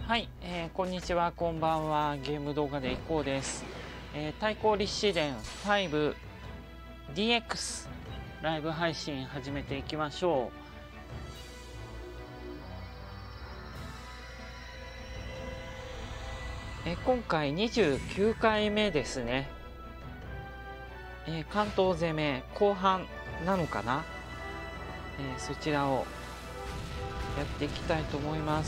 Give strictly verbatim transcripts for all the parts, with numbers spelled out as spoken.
はい、えー、こんにちは、こんばんは。ゲーム動画でいこうです。えー、対抗立志伝 ファイブディーエックス ライブ配信始めていきましょう。えー、今回にじゅうきゅうかいめですね。えー、関東攻め後半なのかな、えー、そちらをやっていきたいと思います。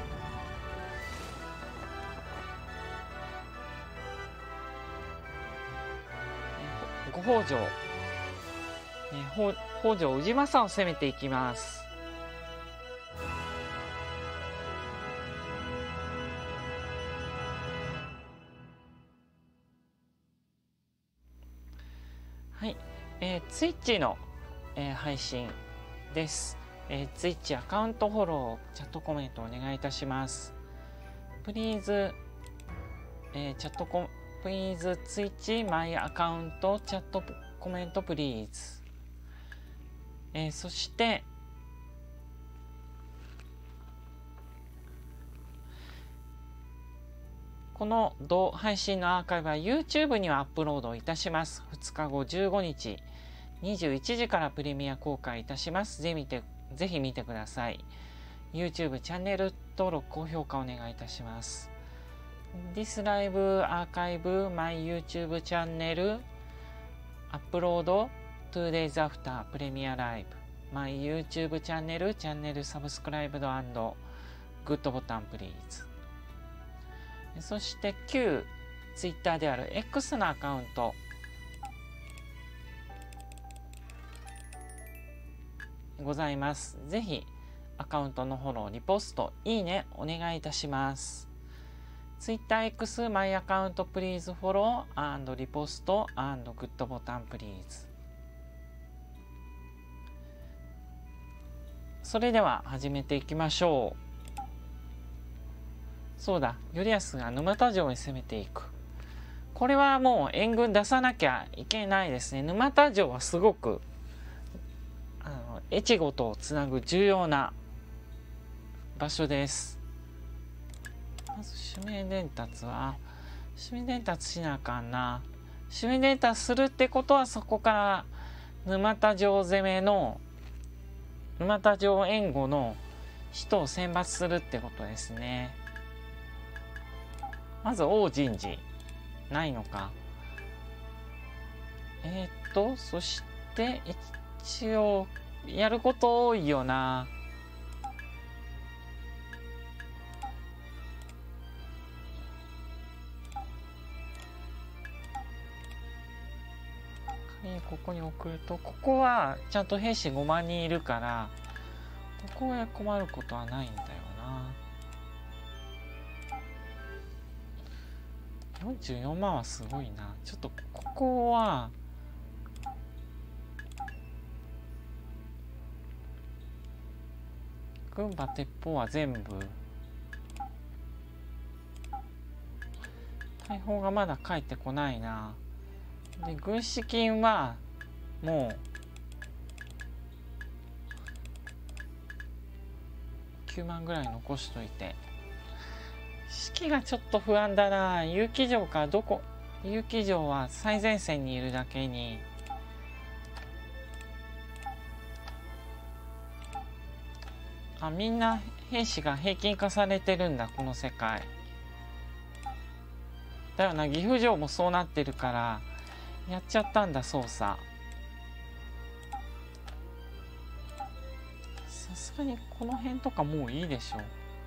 ご北条、えー、北条氏政を攻めていきます。はい、えー、ツイッチの、えー、配信です。えー、ツイッチアカウントフォロー、チャットコメントお願いいたします。プリーズ、えー、チャットコプリーズツイッチマイアカウントチャットコメントプリーズ。えー、そしてこの同配信のアーカイブは YouTube にはアップロードいたします。ふつかごじゅうごにちにじゅういちじからプレミア公開いたします。ぜひ見て、ぜひ見てください。YouTube チャンネル登録、高評価お願いいたします。This Live Archive My YouTube チャンネル Upload two days after Premiere Live My YouTube チャンネルチャンネル Subscribed and Good ボタン Please。 そして旧 Twitter である X のアカウントございます。ぜひアカウントのフォロー、リポスト、いいねお願いいたします。TwitterX マイアカウントプリーズフォロー&リポスト&グッドボタンプリーズ。それでは始めていきましょう。そうだ、頼康が沼田城に攻めていく。これはもう援軍出さなきゃいけないですね。沼田城はすごくあの越後とつなぐ重要な場所です。まず守名伝達は守名伝達しなあかんな。守名伝達するってことはそこから沼田城攻めの沼田城援護の人を選抜するってことですね。まず王神寺ないのか。えー、っとそして一応やること多いよな。ここに送ると、ここはちゃんと兵士ごまんにんいるからここは困ることはないんだよな。よんじゅうよんまんはすごいな。ちょっとここは軍馬鉄砲は全部、大砲がまだ帰ってこないな。で軍資金はもうきゅうまんぐらい残しといて、士気がちょっと不安だな。結城城かどこ、結城城は最前線にいるだけにあ、みんな兵士が平均化されてるんだこの世界だよな。岐阜城もそうなってるからやっちゃったんだ操作。さすがにこの辺とかもういいでしょ。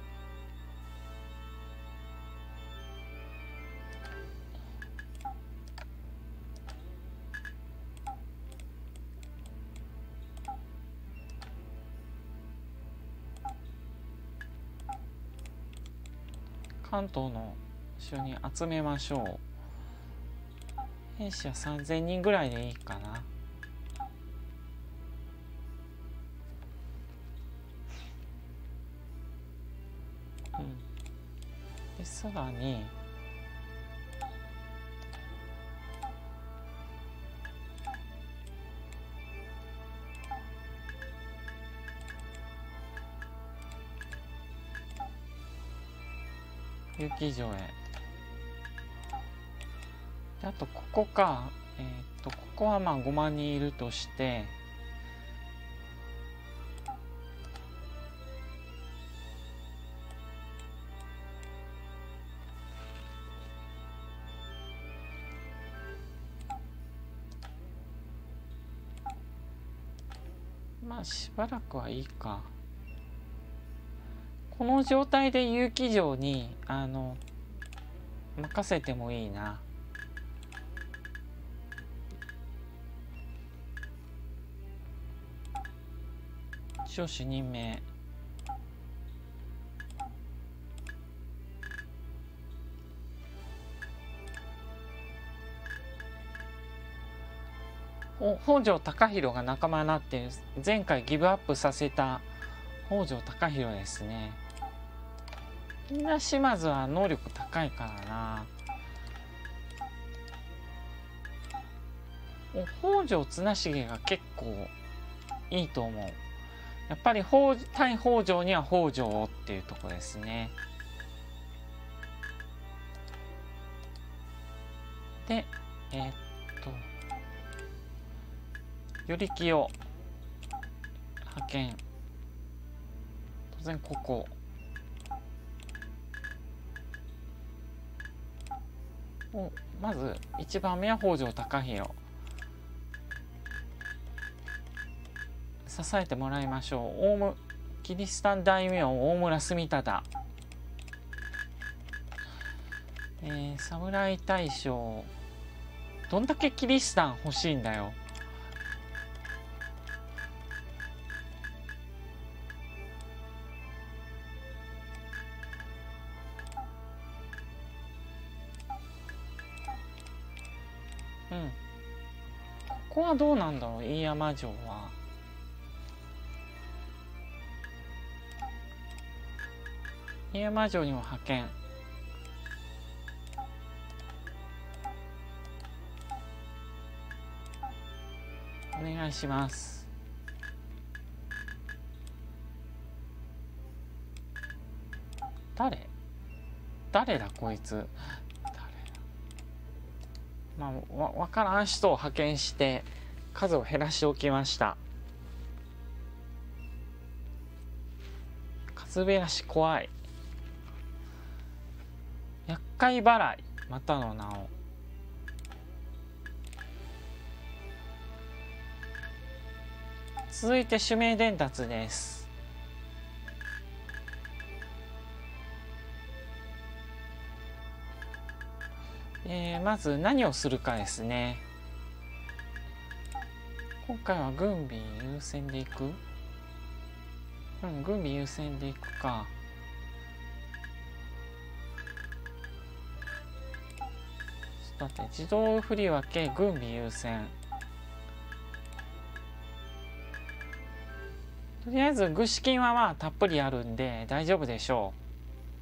関東の城に集めましょう。兵士はさんぜんにんぐらいでいいかな。うん。でさらに結城へ。であとここか。えー、っとここはまあごまん人いるとして、まあしばらくはいいか。この状態で結城城にあの任せてもいいな。将士任命。北条高弘が仲間になって前回ギブアップさせた北条高弘ですね。みんな島津は能力高いからな。北条綱重が結構いいと思う。やっぱり対北条には北条をっていうとこですね。でえー、っと頼清を派遣。当然ここをまずいちばんめは北条高弘支えてもらいましょう。大村キリシタン大名大村住忠、えー、侍大将どんだけキリシタン欲しいんだよ。うん、ここはどうなんだろう。飯山城は飯山城にも派遣。お願いします。誰誰だこいつ。まあ、わ分からん人を派遣して数を減らしておきました。数減らし怖い。厄介払いまたの名を。続いて指名伝達です。えー、まず何をするかですね。今回は軍備優先でいく。うん、軍備優先でいくか。ちょっと待って、自動振り分け軍備優先。とりあえず具資金はまあたっぷりあるんで大丈夫でしょう。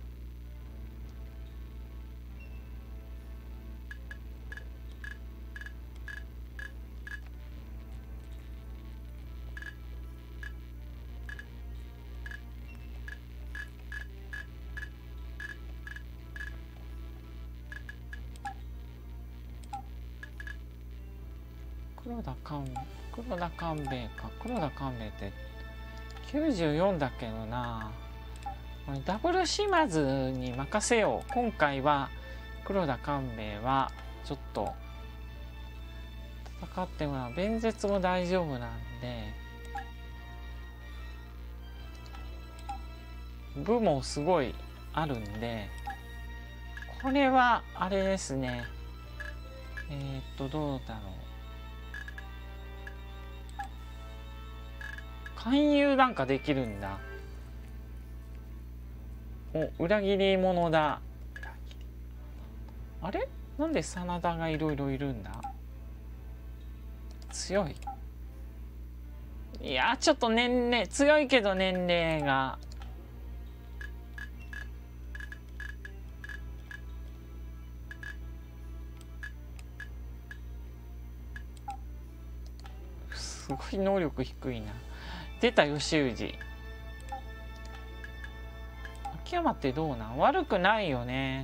黒田官黒田官兵衛か。黒田官兵衛ってきゅうじゅうよんだけどな。ダブル島津に任せよう。今回は黒田官兵衛はちょっと戦ってもらう。弁舌も大丈夫なんで、部もすごいあるんで、これはあれですね。えー、っとどうだろう。勧誘なんかできるんだ。お、裏切り者だ。あれなんで真田がいろいろいるんだ。強い。いやちょっと年齢強いけど年齢がすごい能力低いな。出た吉氏。 秋山ってどうなん？悪くないよね。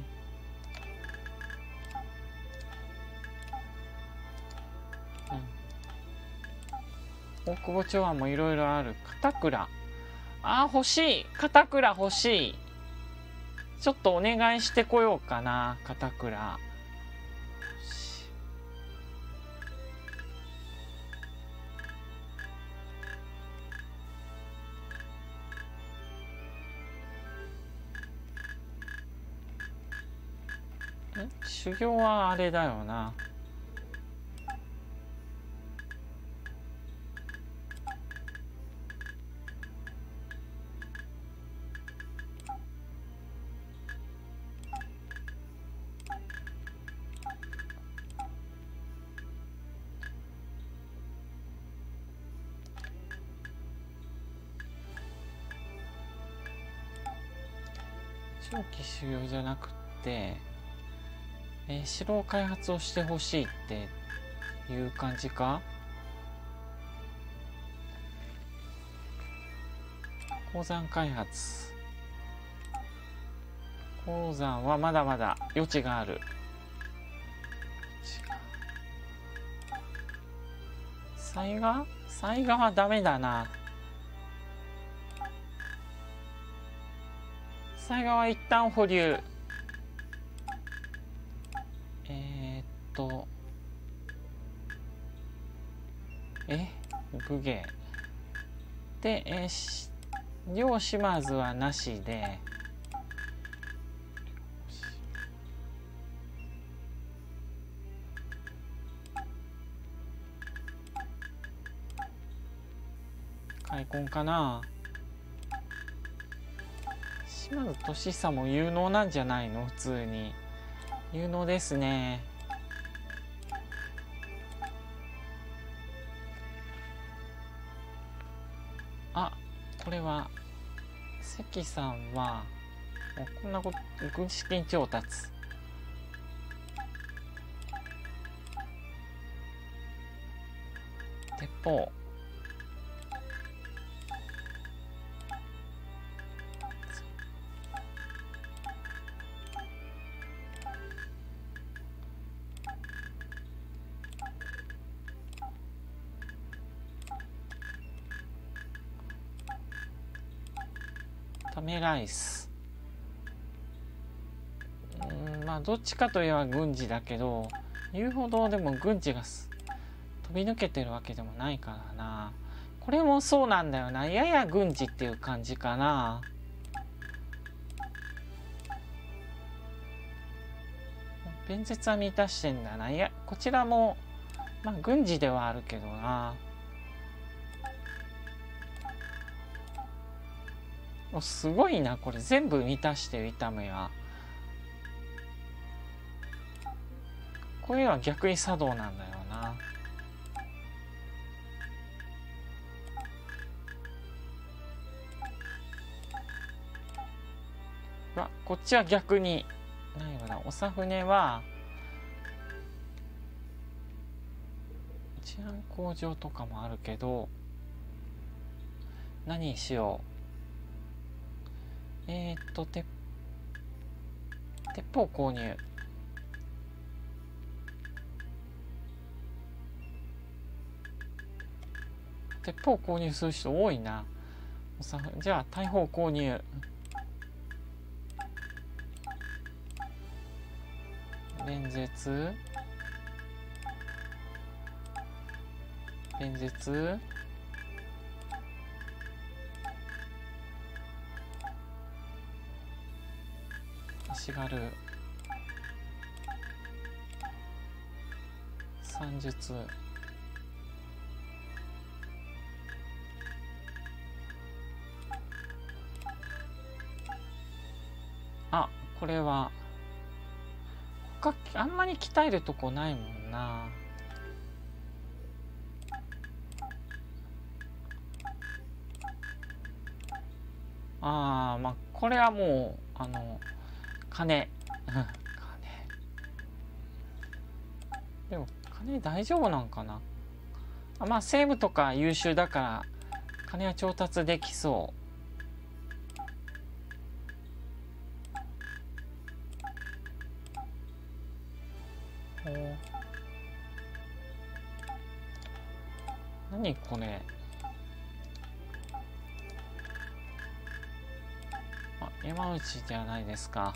うん、大久保町庵もいろいろある。片倉、あー欲しい。片倉欲しい。ちょっとお願いしてこようかな、片倉。修行はあれだよな。長期修行じゃなくて、えー、城開発をしてほしいっていう感じか。鉱山開発、鉱山はまだまだ余地がある。災害災害はダメだな。災害は一旦保留。えー、っとえ武芸で、えー、し両島津はなしで、開墾かな。島津俊久も有能なんじゃないの？普通に有能ですね。あ、これは関さんはもうこんなこと軍資金調達。鉄砲、タメライス。うん、まあどっちかといえば軍事だけど、言うほどでも軍事が飛び抜けてるわけでもないからな。これもそうなんだよな。やや軍事っていう感じかな。弁舌は満たしてんだな。いや、こちらもまあ軍事ではあるけどな。お、すごいな、これ全部満たしてる。痛めはこういうのは逆に作動なんだよな。わ、こっちは逆に何かな。長船は治安向上とかもあるけど、何にしよう。えー、っと鉄鉄砲購入。鉄砲購入する人多いな。じゃあ大砲購入。弁舌弁舌足軽算術。あ、これは他あんまり鍛えるとこないもんな。ああ、まあこれはもうあの金金でも金大丈夫なんかな。あ、まあセーブとか優秀だから金は調達できそお、何これ。あ、山内じゃないですか。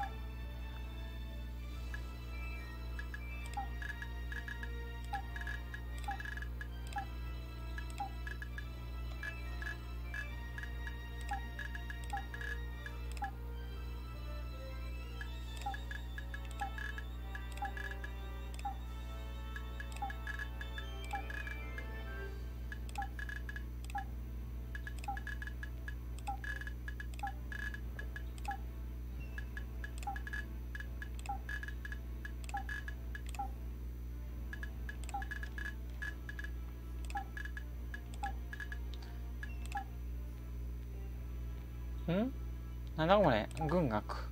ん？なんだこれ、軍学。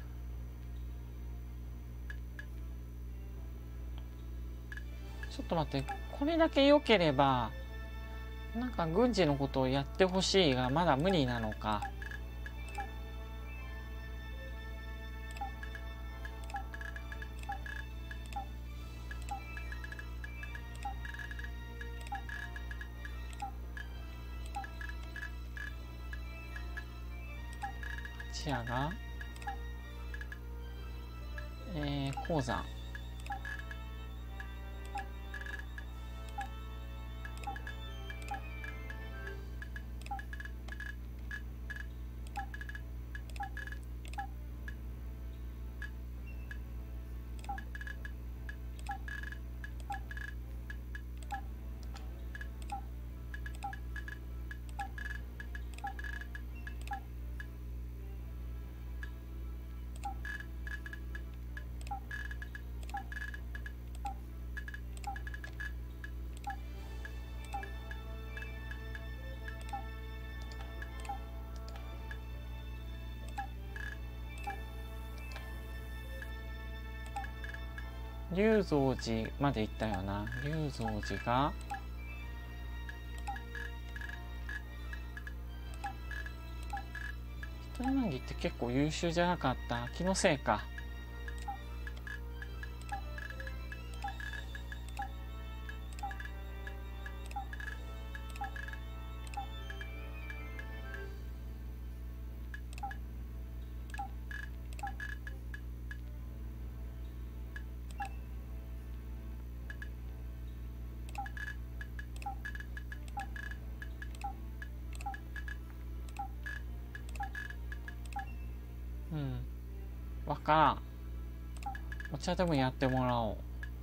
ちょっと待って、これだけ良ければなんか軍事のことをやってほしいがまだ無理なのか。チアがえー、鉱山。龍蔵寺まで行ったよな。龍蔵寺が人柳って結構優秀じゃなかった。気のせいか。うん、わからん。お茶でもやってもらおう。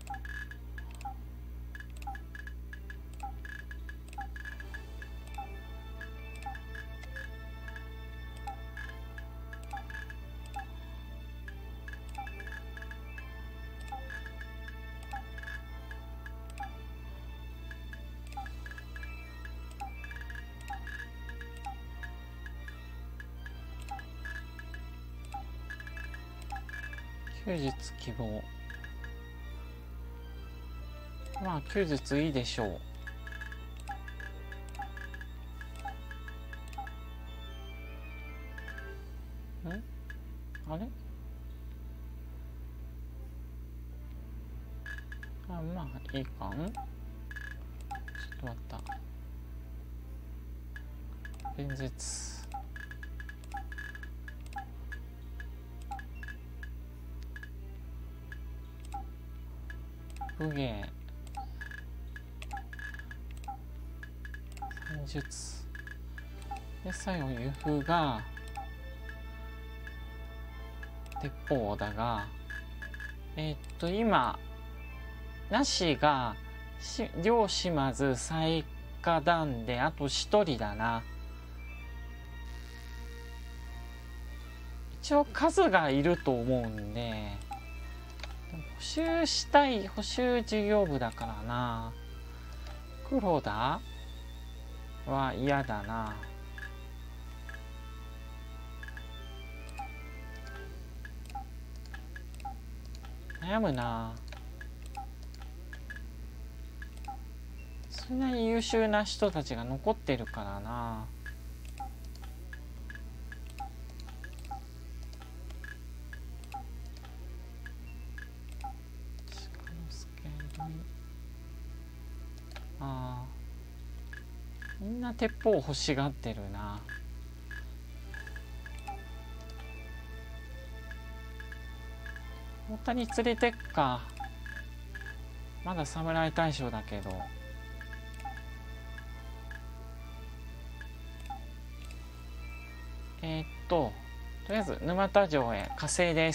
休日希望。まあ休日いいでしょう。ん？あれ？あ、まあいいかん。ちょっと待った。弁舌。武芸。算術。で、最後、由布が鉄砲だが、えー、っと、今、なしが、し両島津最下段で、あと一人だな。一応数がいると思うんで、補習したい、補習授業部だからな。黒田は嫌だな。悩むな。そんなに優秀な人たちが残ってるからな。鹿之助。 あー、みんな鉄砲欲しがってるな。大谷連れてっか。まだ侍大将だけど。えー、っととりあえず沼田城へ加勢です。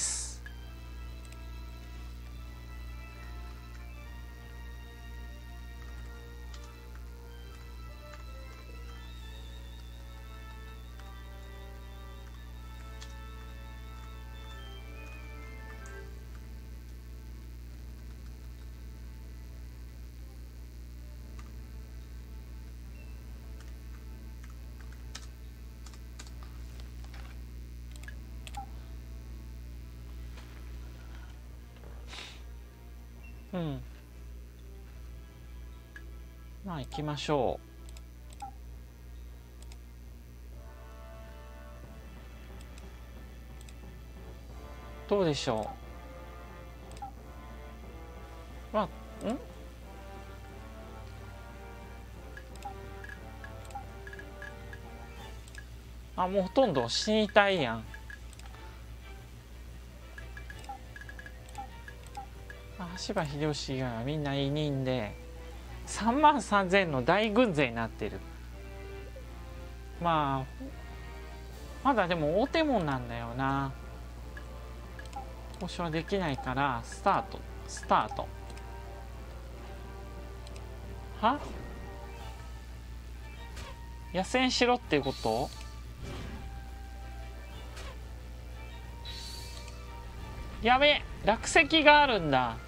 うん、まあ行きましょう。どうでしょう。まあ、んあ、もうほとんど死にたいやん。羽柴秀吉以外はみんな委任でさんまんさんぜんの大軍勢になってる。まあまだでも大手門なんだよな。交渉はできないからスタートスタート。は野戦しろっていうこと？やべえ、落石があるんだ。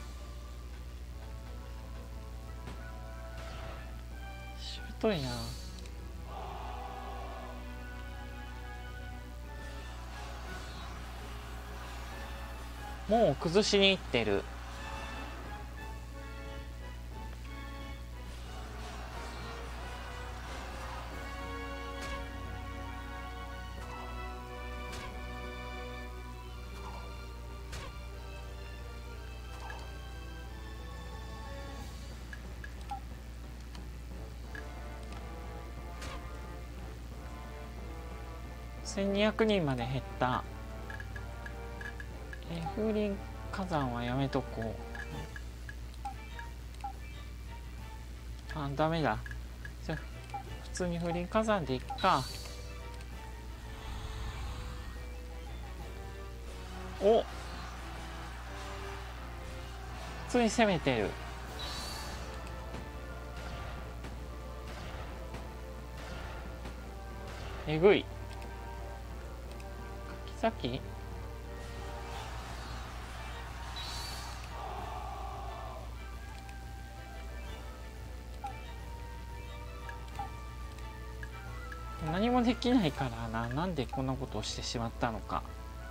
しぶといな。もう崩しにいってる。せんにひゃくにんまで減った。え風林火山はやめとこう。あ、ダメだ。じゃあ普通に風林火山でいっか。お、普通に攻めてる。えぐい。さっき何もできないからな。なんでこんなことをしてしまったのか。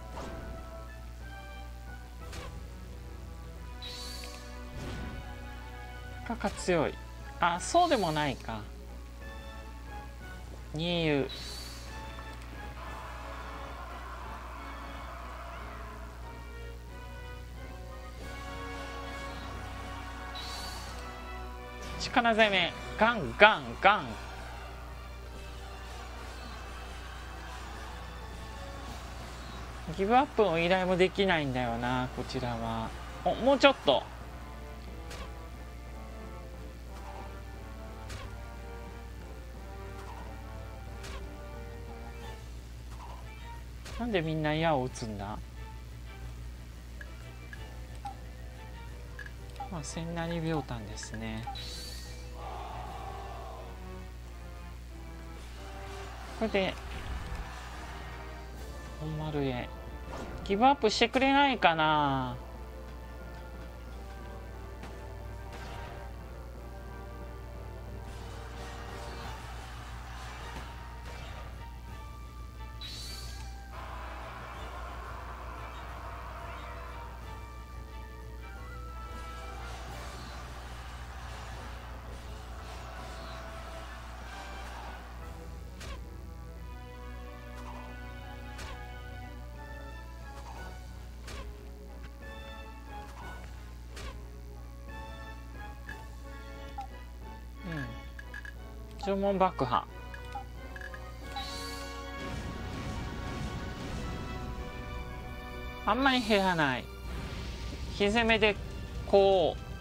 かか強い。あ、そうでもないか。にゆう力攻めガンガンガン。ギブアップの依頼もできないんだよな、こちらは。お、もうちょっと。なんでみんな矢を撃つんだ。まあ千成秒単ですね。これで本丸へギブアップしてくれないかな。 縄文爆破。あんまり減らない。火攻めでこう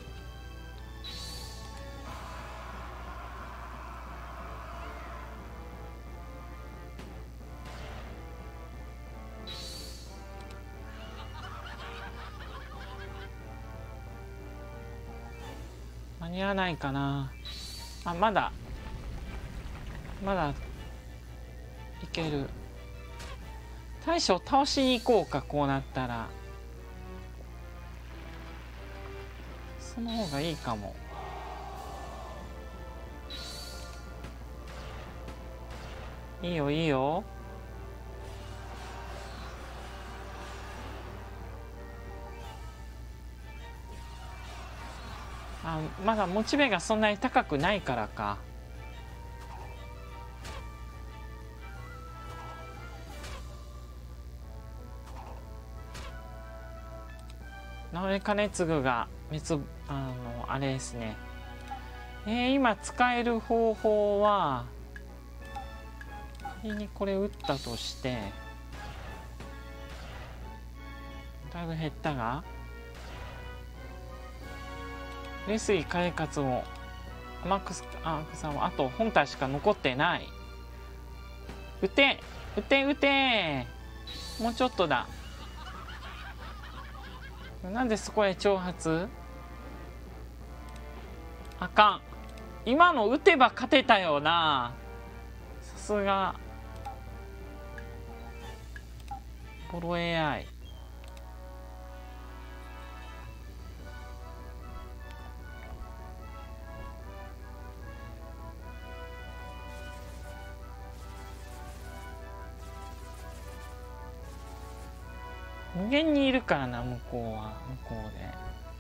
間に合わないかな。あ、まだまだいける。大将倒しに行こうか。こうなったらその方がいいかも。いいよいいよ。あ、まだモチベがそんなに高くないからか。直江兼次が滅あのあれですね。えー、今使える方法は仮にこれ打ったとしてだいぶ減ったが、上杉景勝も天草さんはあと本体しか残ってない。撃て撃て撃て。もうちょっとだ。なんでそこへ挑発。あかん。今の撃てば勝てたよな。さすがボロ エーアイ。無限にいるからな、向こうは向こうで。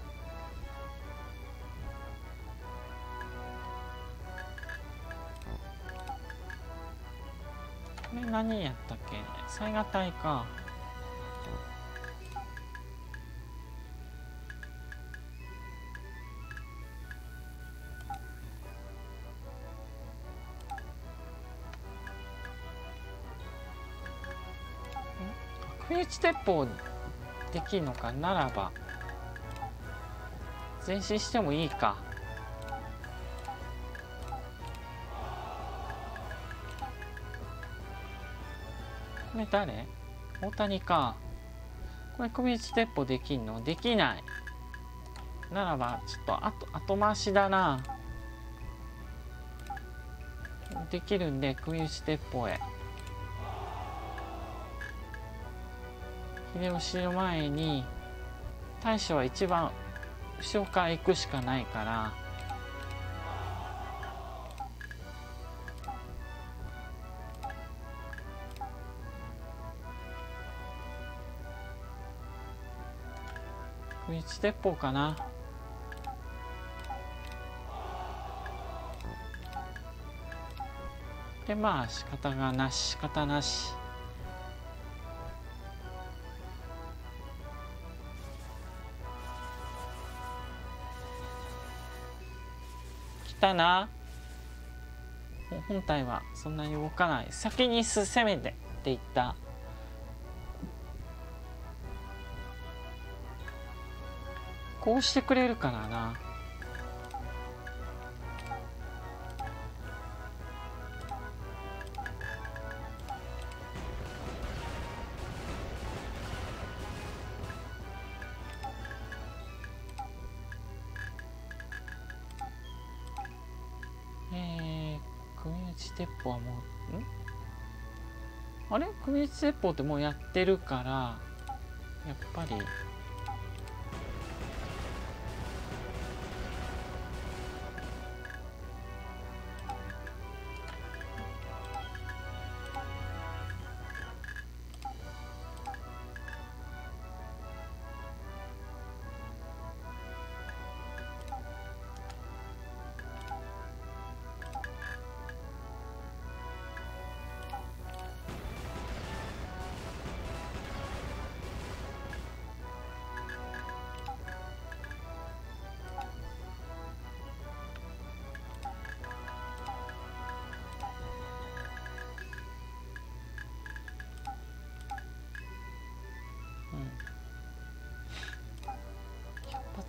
これ何やったっけ。災害隊か。不意打ち鉄砲できるのか。ならば前進してもいいか。これ誰。大谷か。これ首打ち鉄砲できんの。できない。ならばちょっと後後回しだな。できるんで首打ち鉄砲へ。秀吉の前に大将は一番後ろから行くしかないから、首打ち鉄砲かな。でまあ仕方がなし仕方なし。来たな。本体はそんなに動かない。先に攻めてっていった。こうしてくれるからな。鉄砲はもうんあれ首打ち鉄砲ってもうやってるからやっぱり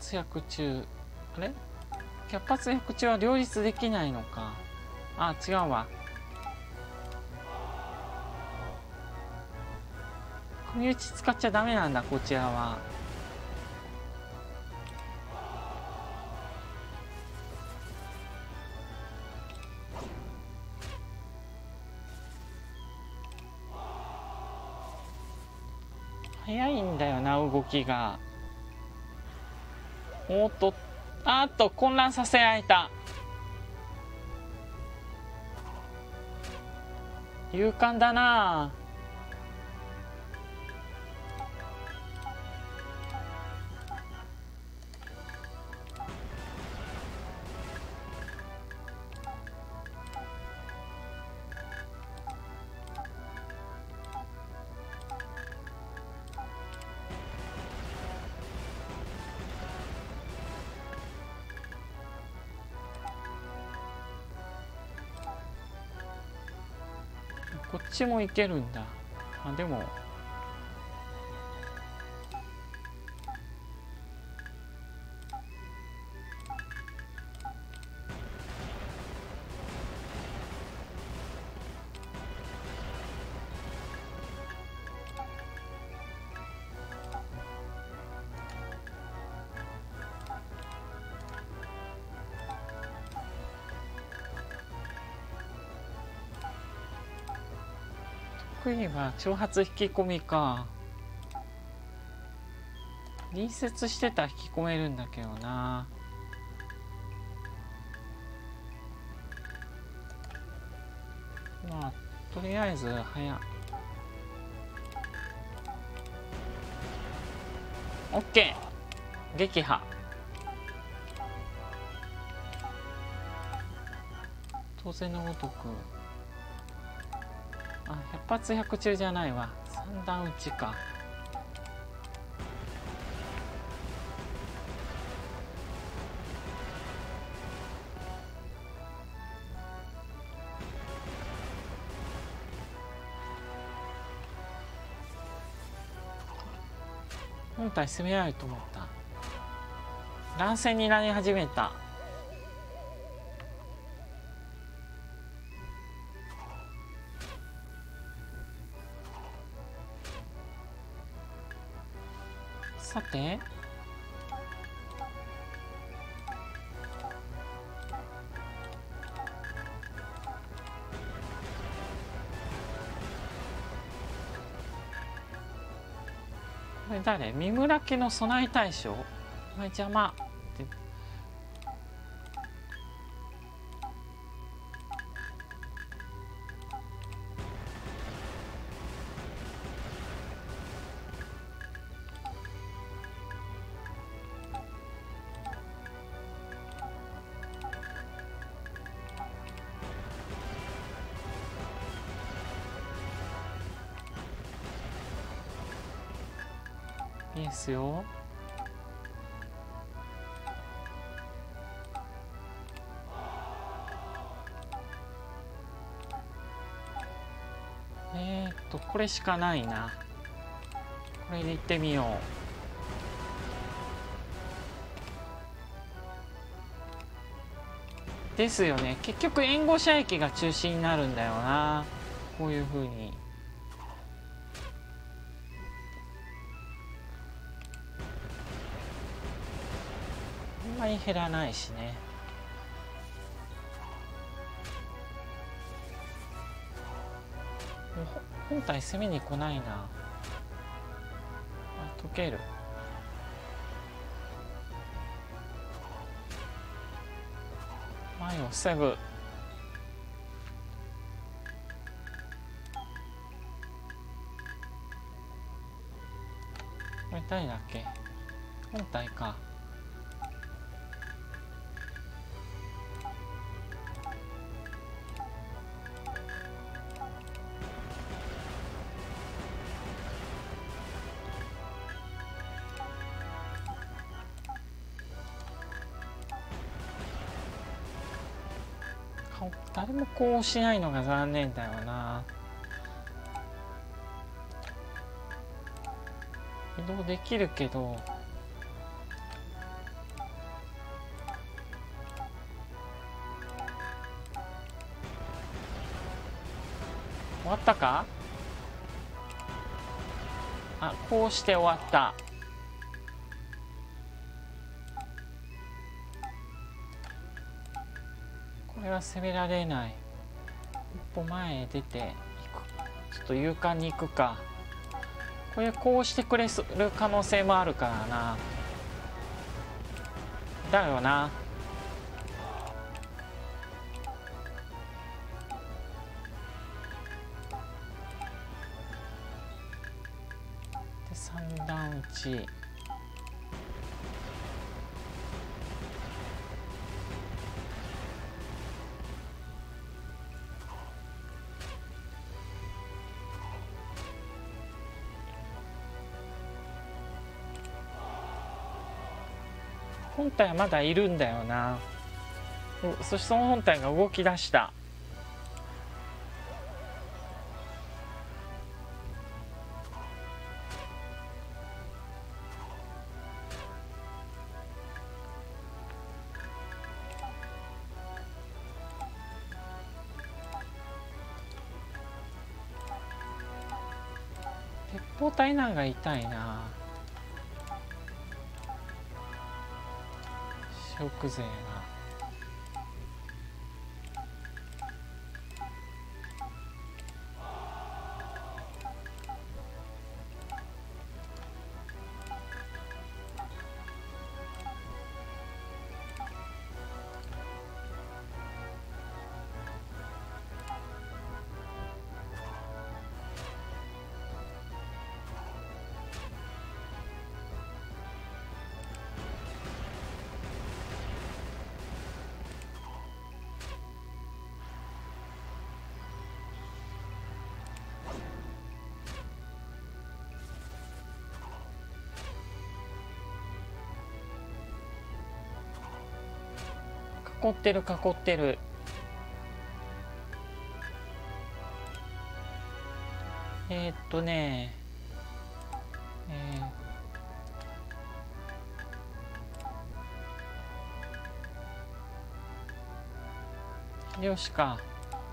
発百中、あれ百発百中は両立できないのか。あ、違うわ。組打ち使っちゃダメなんだ、こちらは。早いんだよな、動きが。おっと、あっと混乱させられた。勇敢だな。こっちもいけるんだ。あ、でも得意は挑発引き込みか。隣接してたら引き込めるんだけどな。まあとりあえず早っ。オッケー、撃破。当然のごとく。あ、百発百中じゃないわ。三段打ちか。本体攻められると思った。乱戦になり始めた。さてこれ誰？三村家の備え大将？お前邪魔って。いいですよ。えーっとこれしかないな。これでいってみよう。ですよね。結局援護射撃が中心になるんだよな。こういう風に。あんまり減らないしね。本体攻めに来ないな。あ、溶ける。前を防ぐ。これ誰だっけ？本体か。誰もこうしないのが残念だよな。移動できるけど終わったか。あ、こうして終わった。これは攻められない。一歩前へ出ていく。ちょっと勇敢に行くか。これこうしてくれる可能性もあるからな。だよな。で三段打ち。本体はまだいるんだよな。そしてその本体が動き出した。鉄砲隊なんか痛いな。消費税が。囲ってる囲ってる。えー、っとねえー、秀吉か。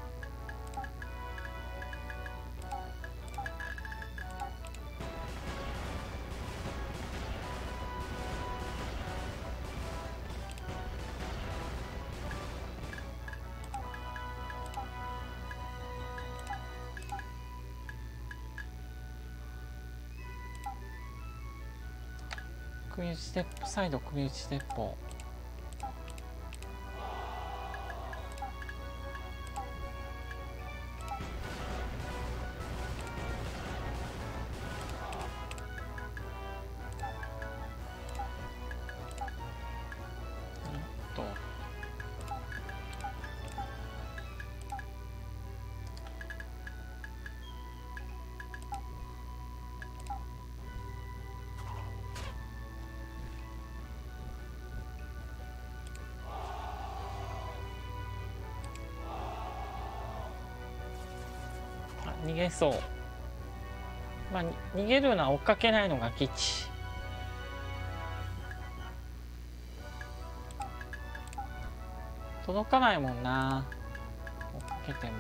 首打ち鉄砲、再度首打ち鉄砲。逃げそう。まあ逃げるのは追っかけないのが吉。届かないもんな、追っかけても。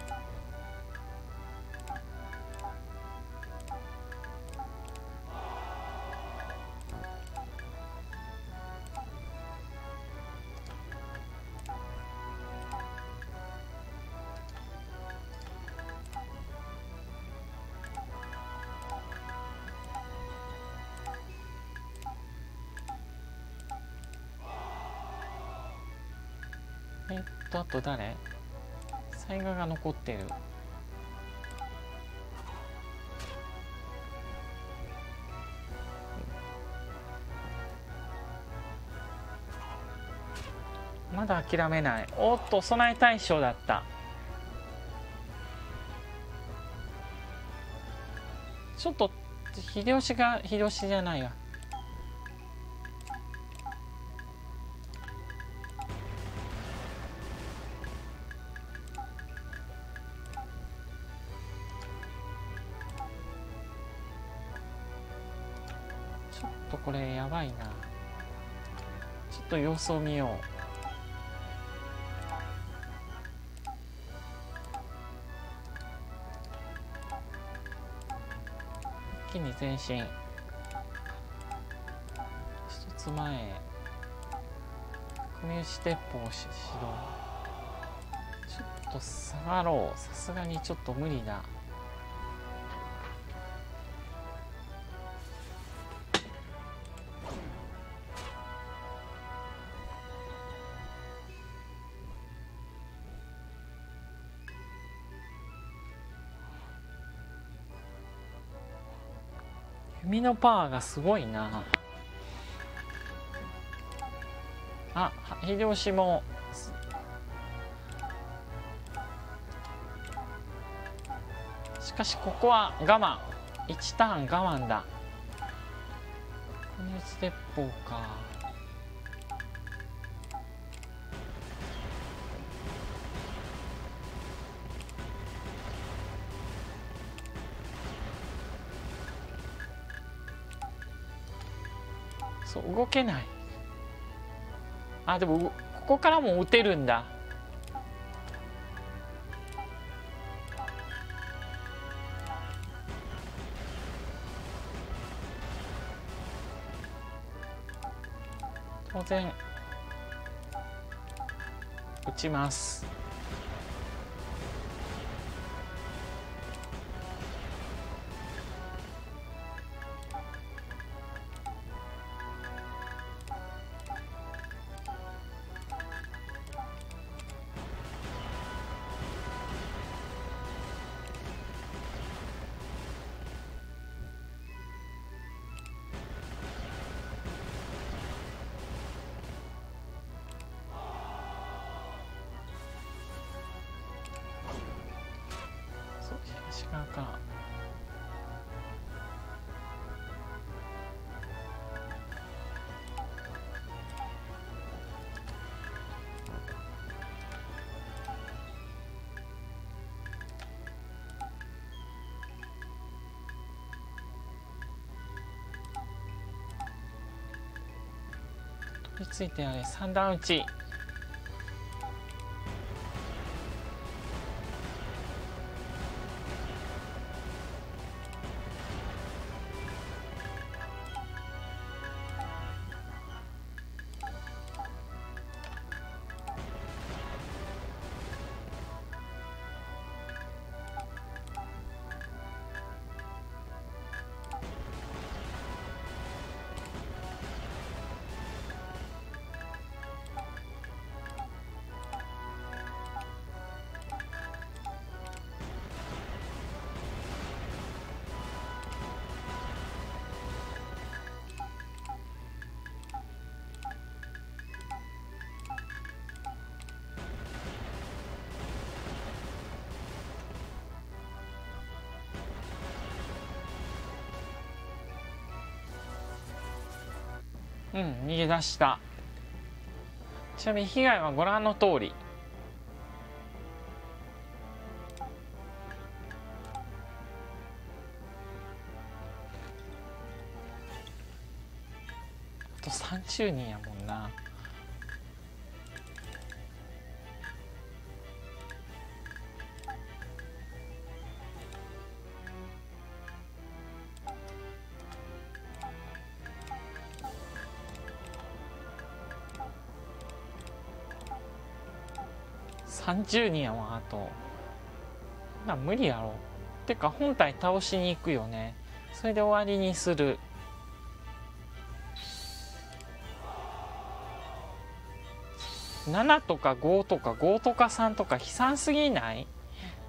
えっとあと誰？災害が残ってる。まだ諦めない。おっと備え対象だった。ちょっと秀吉が秀吉じゃないわ。ちょっとこれやばいな。ちょっと様子を見よう。 気に前進。一つ前へ。組打ち鉄砲をし指導。ちょっと下がろう。さすがにちょっと無理だ。弓のパワーがすごいな。あ、秀吉もしかしここは我慢。いちターン我慢だ。組打ち鉄砲か。そう動けない。あ、でもここからも撃てるんだ。当然撃ちます。東側か。取り付いてあれ三段打ち。うん、逃げ出した。ちなみに被害はご覧の通り。あとさんじゅうにんやもんな。さんじゅうにんやもん。あとな無理やろ。てか本体倒しに行くよね。それで終わりにする。ななとかごとかごとかさんとか悲惨すぎない？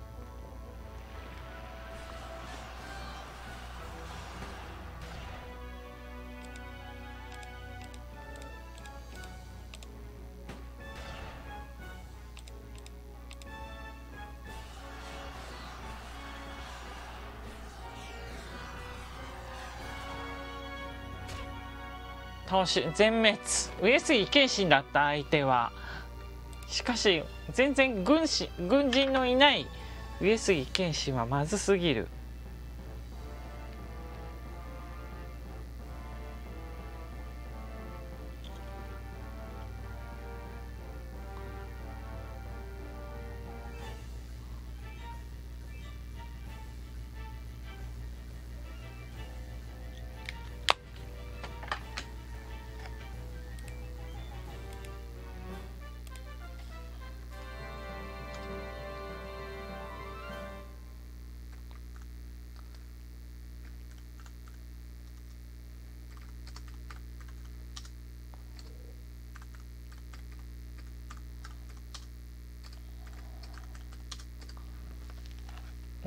倒し全滅。上杉謙信だった相手は。しかし全然軍師軍人のいない上杉謙信はまずすぎる。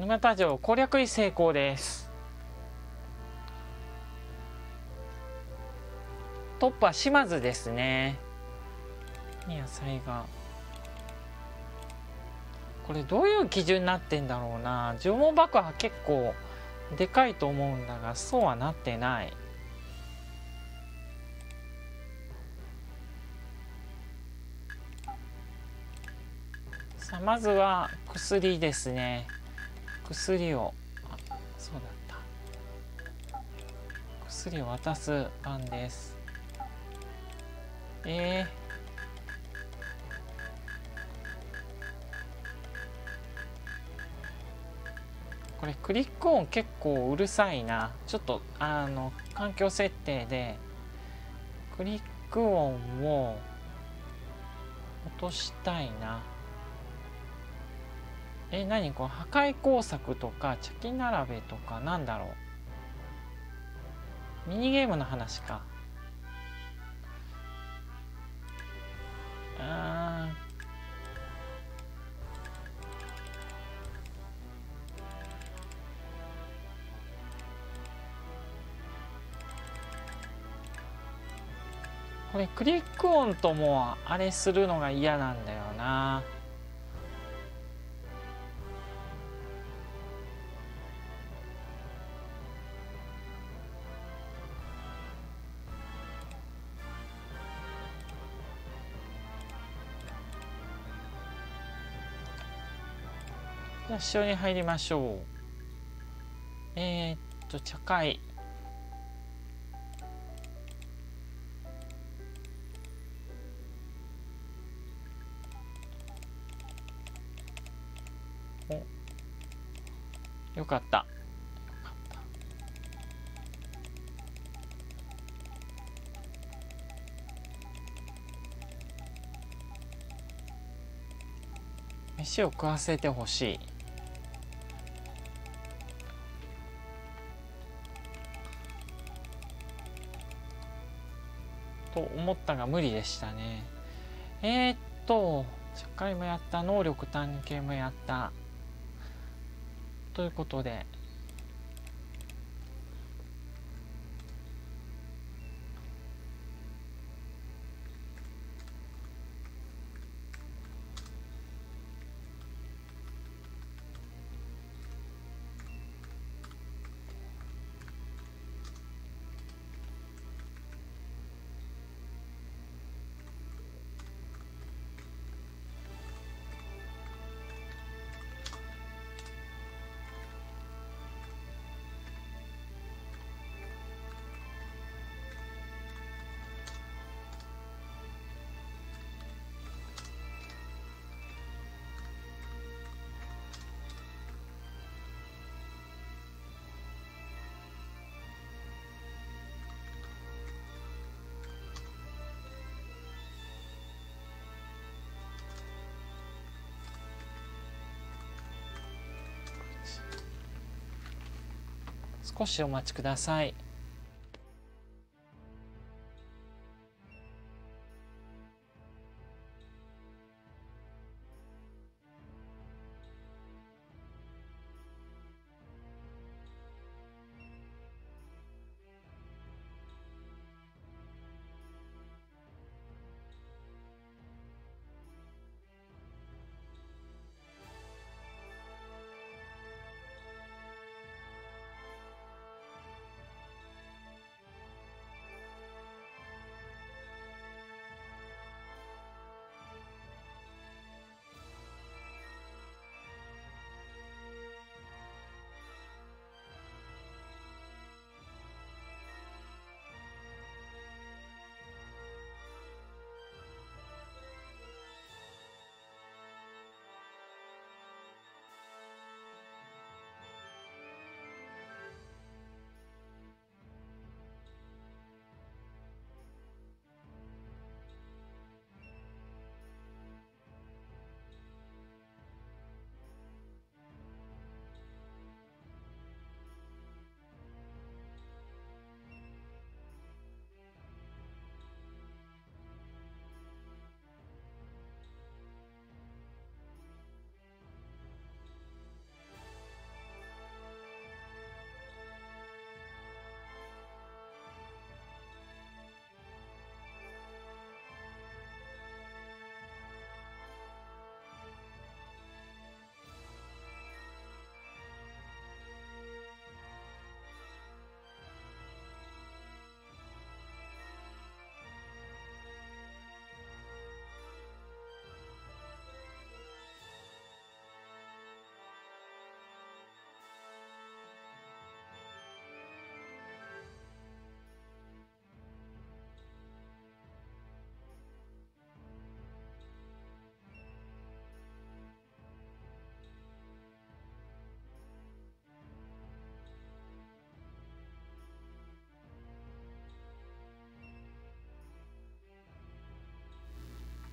沼田城攻略に成功です。トップは島津ですね。野菜がこれどういう基準になってんだろうな。縄文爆破結構でかいと思うんだが、そうはなってない。さあまずは薬ですね。薬を、あ、そうだった、薬を渡す番です。えーこれクリック音結構うるさいな。ちょっとあの環境設定でクリック音を落としたいな。え、何これ、破壊工作とか茶器並べとか、なんだろう、ミニゲームの話か。あーこれクリック音ともあれするのが嫌なんだよな。じゃあ塩に入りましょう。えー、っと茶会、お、よかった。飯を食わせてほしい。と思ったが無理でしたね。えー、っと社会もやった、能力探検もやった。ということで少しお待ちください。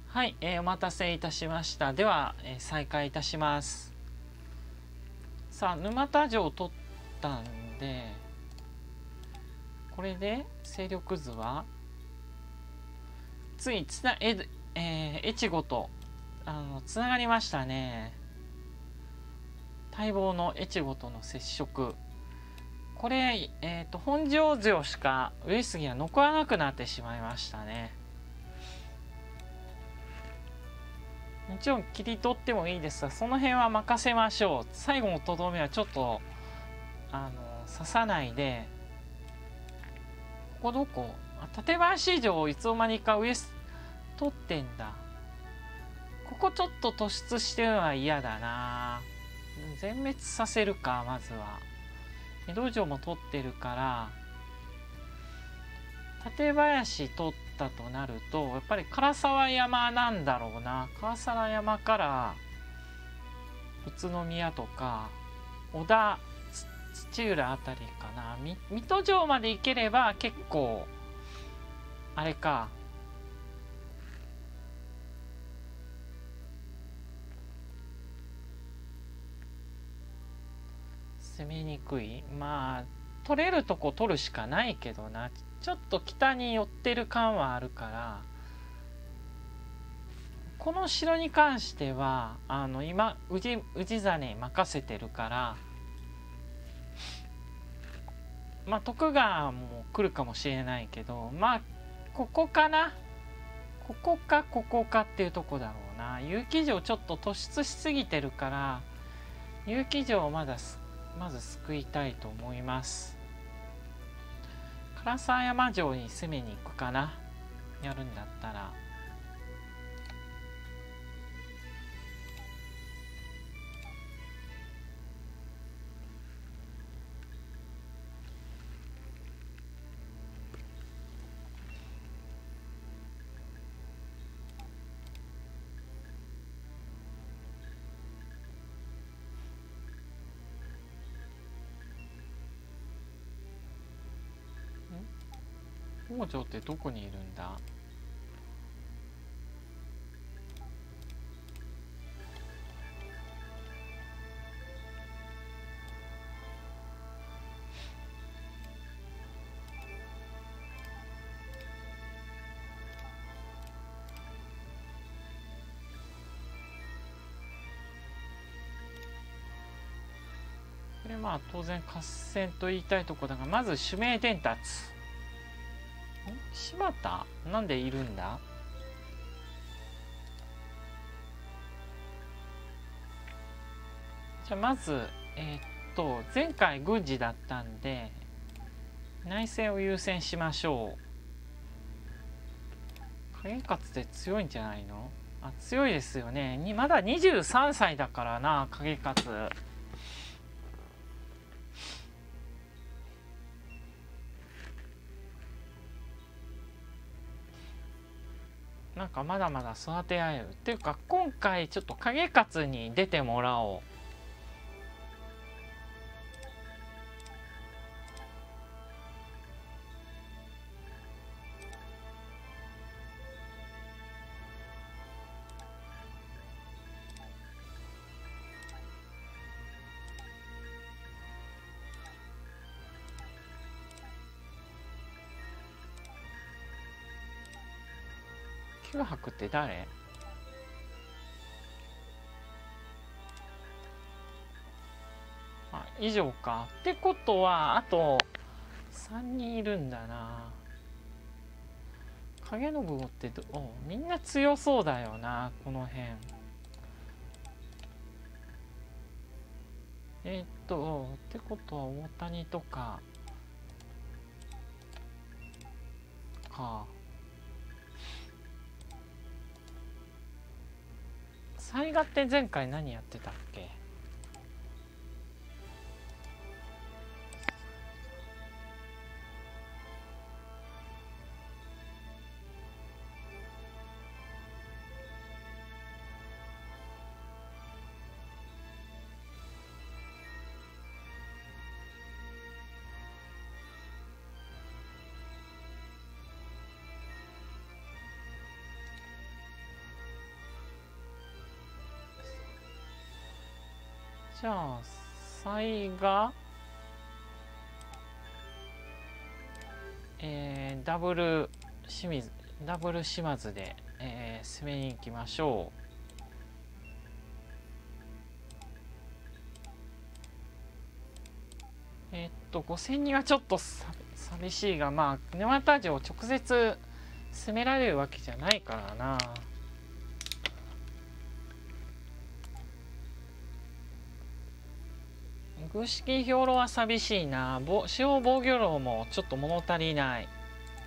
はい、えー、お待たせいたしました。では、えー、再開いたします。さあ、沼田城を取ったんで、これで勢力図はついつなえ、えー、越後とあのつながりましたね。待望の越後との接触。これ、えーと、本庄城しか上杉は残らなくなってしまいましたね。もちろん切り取ってもいいですが、その辺は任せましょう。最後のとどめはちょっとあの刺さないで。ここどこ？あ、館林城をいつの間にか上取ってんだ。ここちょっと突出してるのは嫌だな。全滅させるか。まずは江戸城も取ってるから、館林取ったとなるとやっぱり唐沢山なんだろうな。唐沢山から宇都宮とか織田土浦あたりかな。水戸城まで行ければ結構あれか。攻めにくい。まあ取れるとこ取るしかないけどな。ちょっと北に寄ってる感はあるから、この城に関してはあの今氏氏真任せてるから、まあ徳川も来るかもしれないけど、まあここかな。ここかここかっていうとこだろうな。結城城ちょっと突出しすぎてるから、結城城をまだまず救いたいと思います。唐沢山城に攻めに行くかな。やるんだったら。北条ってどこにいるんだ？これまあ当然合戦と言いたいとこだが、まず指名伝達。柴田なんでいるんだ？じゃあまずえー、っと前回軍事だったんで内政を優先しましょう。影勝って強いんじゃないの？あ、強いですよね。にまだにじゅうさんさいだからな、影勝。なんかまだまだ育て合えるっていうか、今回ちょっと影勝に出てもらおう。九白って誰？あ、以上か。ってことはあとさんにんいるんだな。影信号ってどおみんな強そうだよな、この辺。えー、っとってことは大谷とかか。雑賀って前回何やってたっけ？ じゃあ才が、えー、ダブル清水ダブル島津で、えー、攻めに行きましょう。えー、っとごせんにんはちょっとさ寂しいが、まあ沼田城直接攻められるわけじゃないからな。具式兵糧は寂しいな。使用防御炉もちょっと物足りない。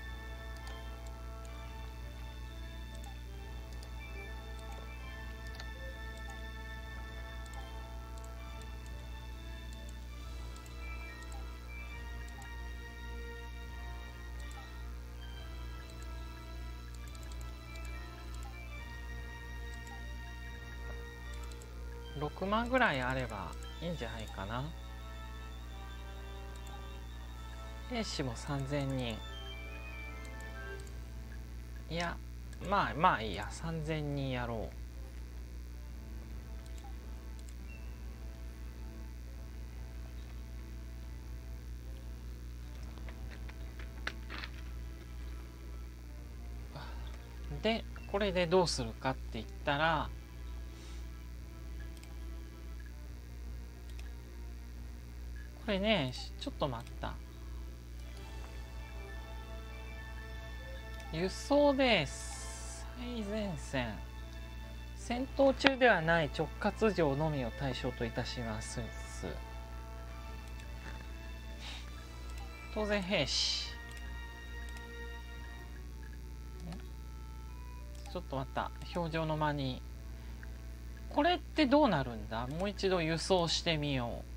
ろくまんぐらいあればいいんじゃないかな。兵士もさんぜんにん。いや、まあまあいいや、さんぜんにんやろう。でこれでどうするかって言ったら、これね、ちょっと待った。輸送です。最前線。戦闘中ではない直轄城のみを対象といたします。当然兵士。ちょっと待った。表情の間に。これってどうなるんだ？もう一度輸送してみよう。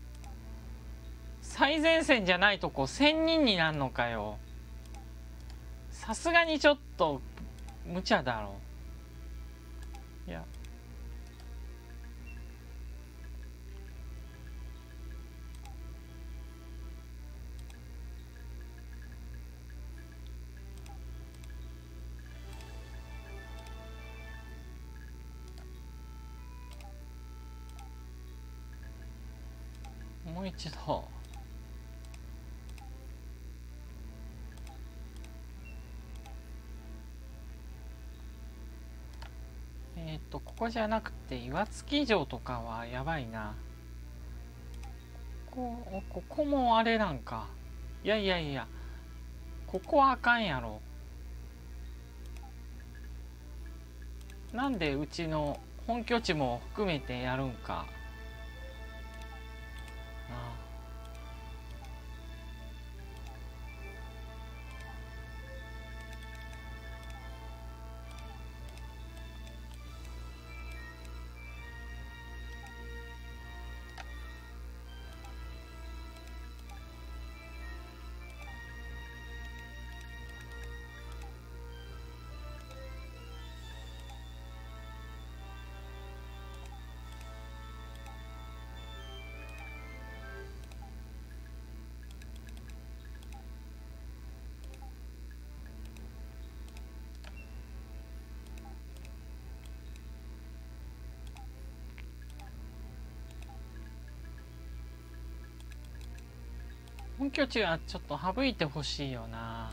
最前線じゃないとこせんにんになんのかよ。さすがにちょっと無茶だろう。いやもう一度。えっとここじゃなくて岩槻城とかはやばいな。ここここもあれなんか。いやいやいや、ここはあかんやろ。なんでうちの本拠地も含めてやるんか。ああ、本拠地はちょっと省いてほしいよな。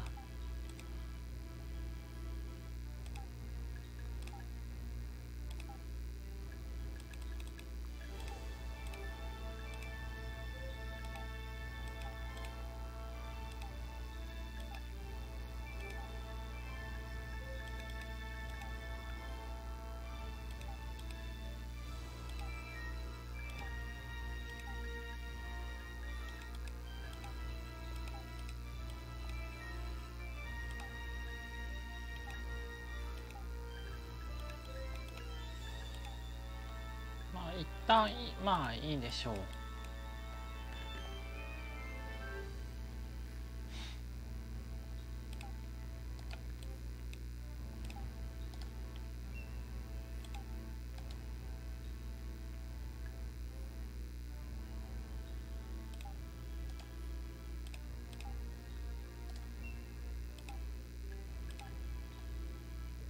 まあ一旦まあいいでしょう。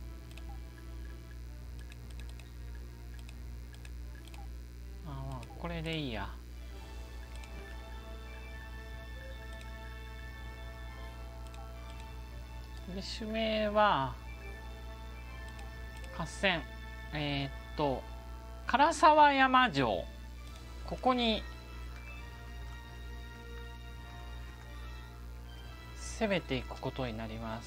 ああ、これれでいいや。で主名は合戦えー、っと唐沢山城、ここに攻めていくことになります。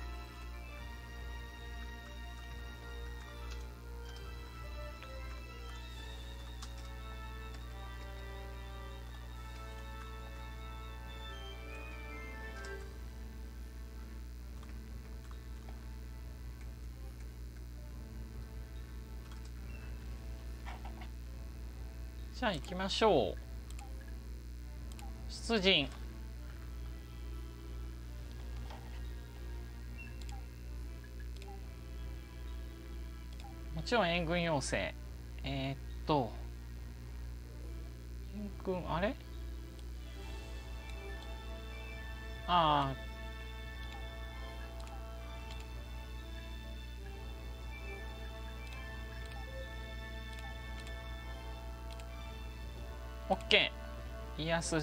じゃあ行きましょう。出陣。もちろん援軍要請。えー、っと援軍あれああオッケー。家康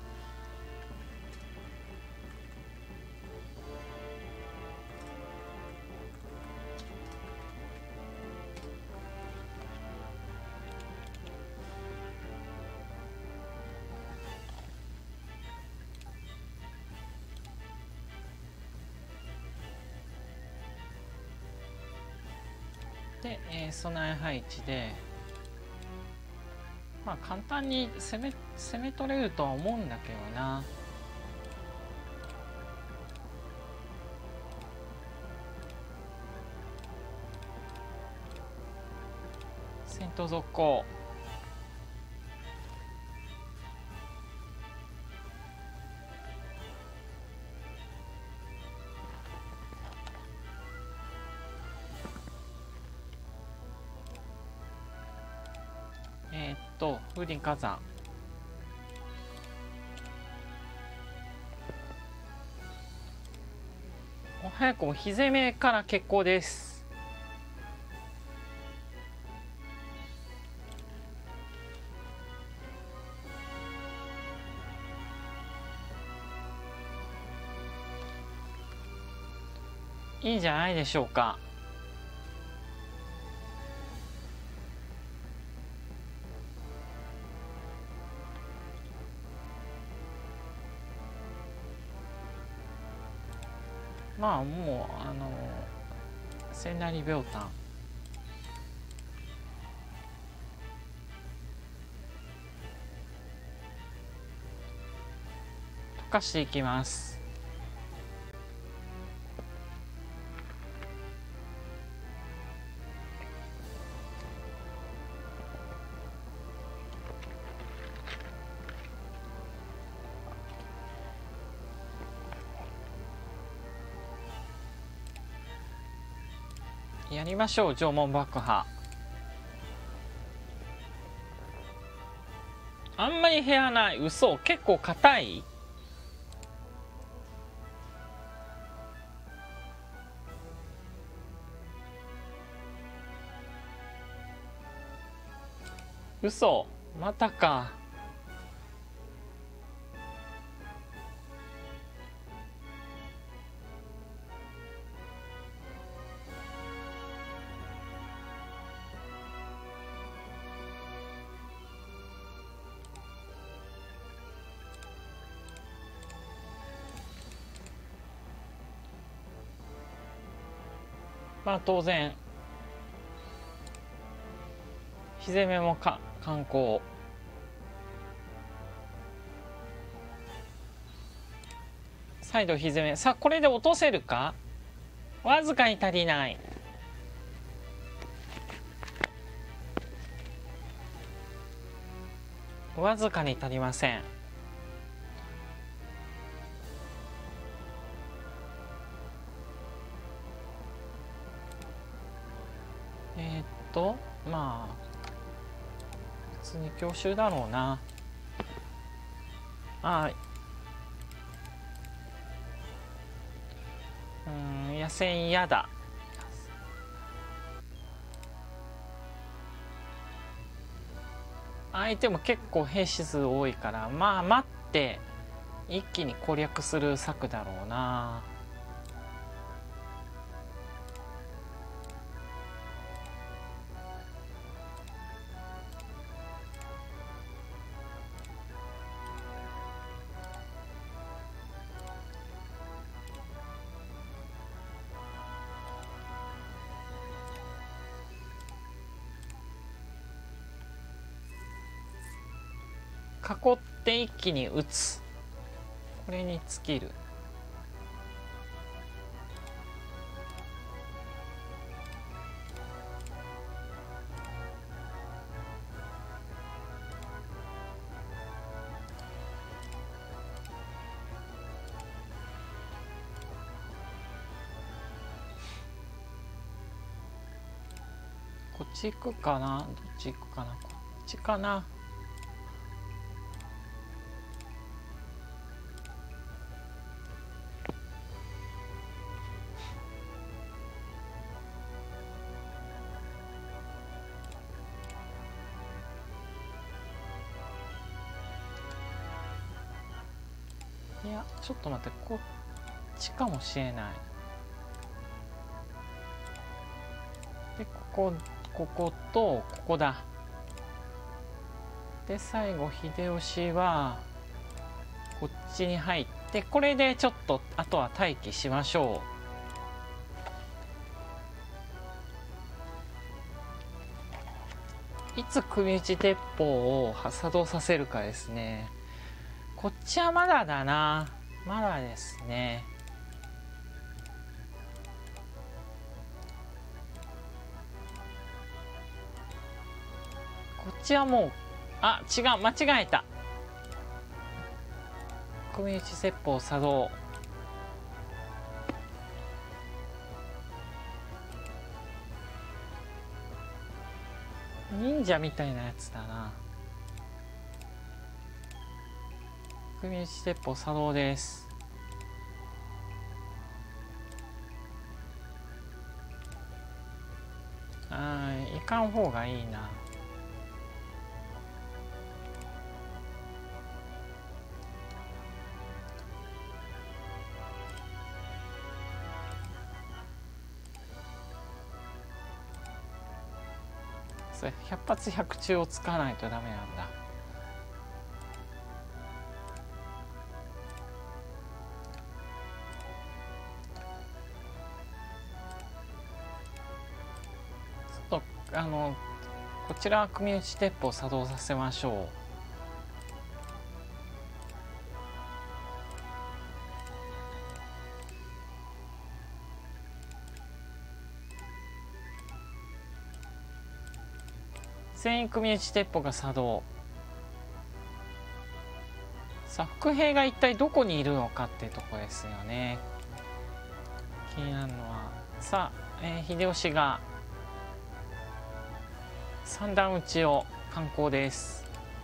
で、えー、備え配置でまあ簡単に攻め攻め取れるとは思うんだけどな。戦闘続行。えー、っと風林火山。もう早くも火攻めから決行です。いいんじゃないでしょうか。まあもうあの千成秒単溶かしていきます。やりましょう。縄文爆破。あんまり減らない。嘘。結構硬い。嘘。またか。まあ当然火攻めもか観光再度火攻め。さあこれで落とせるか。わずかに足りない。わずかに足りません。えー、っとまあ普通に強襲だろうな。あうん、野戦嫌だ。 相手も結構兵士数多いから、まあ待って一気に攻略する策だろうな。囲って一気に打つ。これに尽きる。こっち行くかな、どっち行くかな、こっちかな。いやちょっと待って、こっちかもしれない。でこここことここだ。で最後秀吉はこっちに入って、これでちょっとあとは待機しましょう。いつ組打ち鉄砲を作動させるかですね。こっちはまだだな、まだですね。こっちはもう、あ、違う、間違えた。組打ち鉄砲作動。忍者みたいなやつだな。組打ち鉄砲作動です。はい、いかん方がいいな。それ百発百中をつかないとダメなんだ。ちょっとあのこちらは組打ち鉄砲を作動させましょう。全員組打ち鉄砲が作動。さあ伏兵が一体どこにいるのかっていうとこですよね、気になるのは。さあ、えー、秀吉が三段撃ちを敢行です。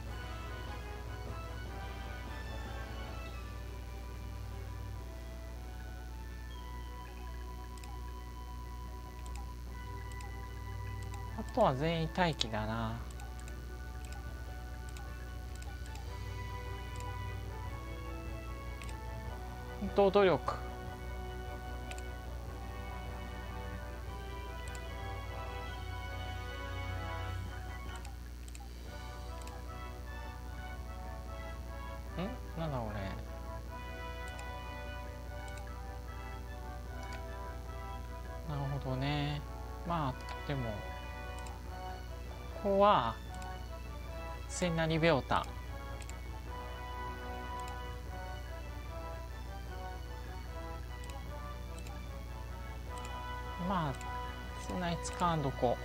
あとは全員待機だな。本当努力。んなんだこれ。なるほどね。まあでもここは千成秒太。まあそんなに使わんどこ。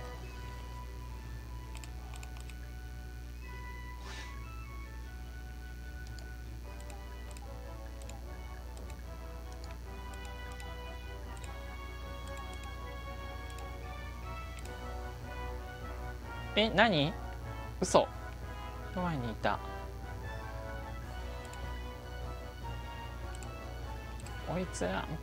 え、何？嘘。前にいた。こいつら。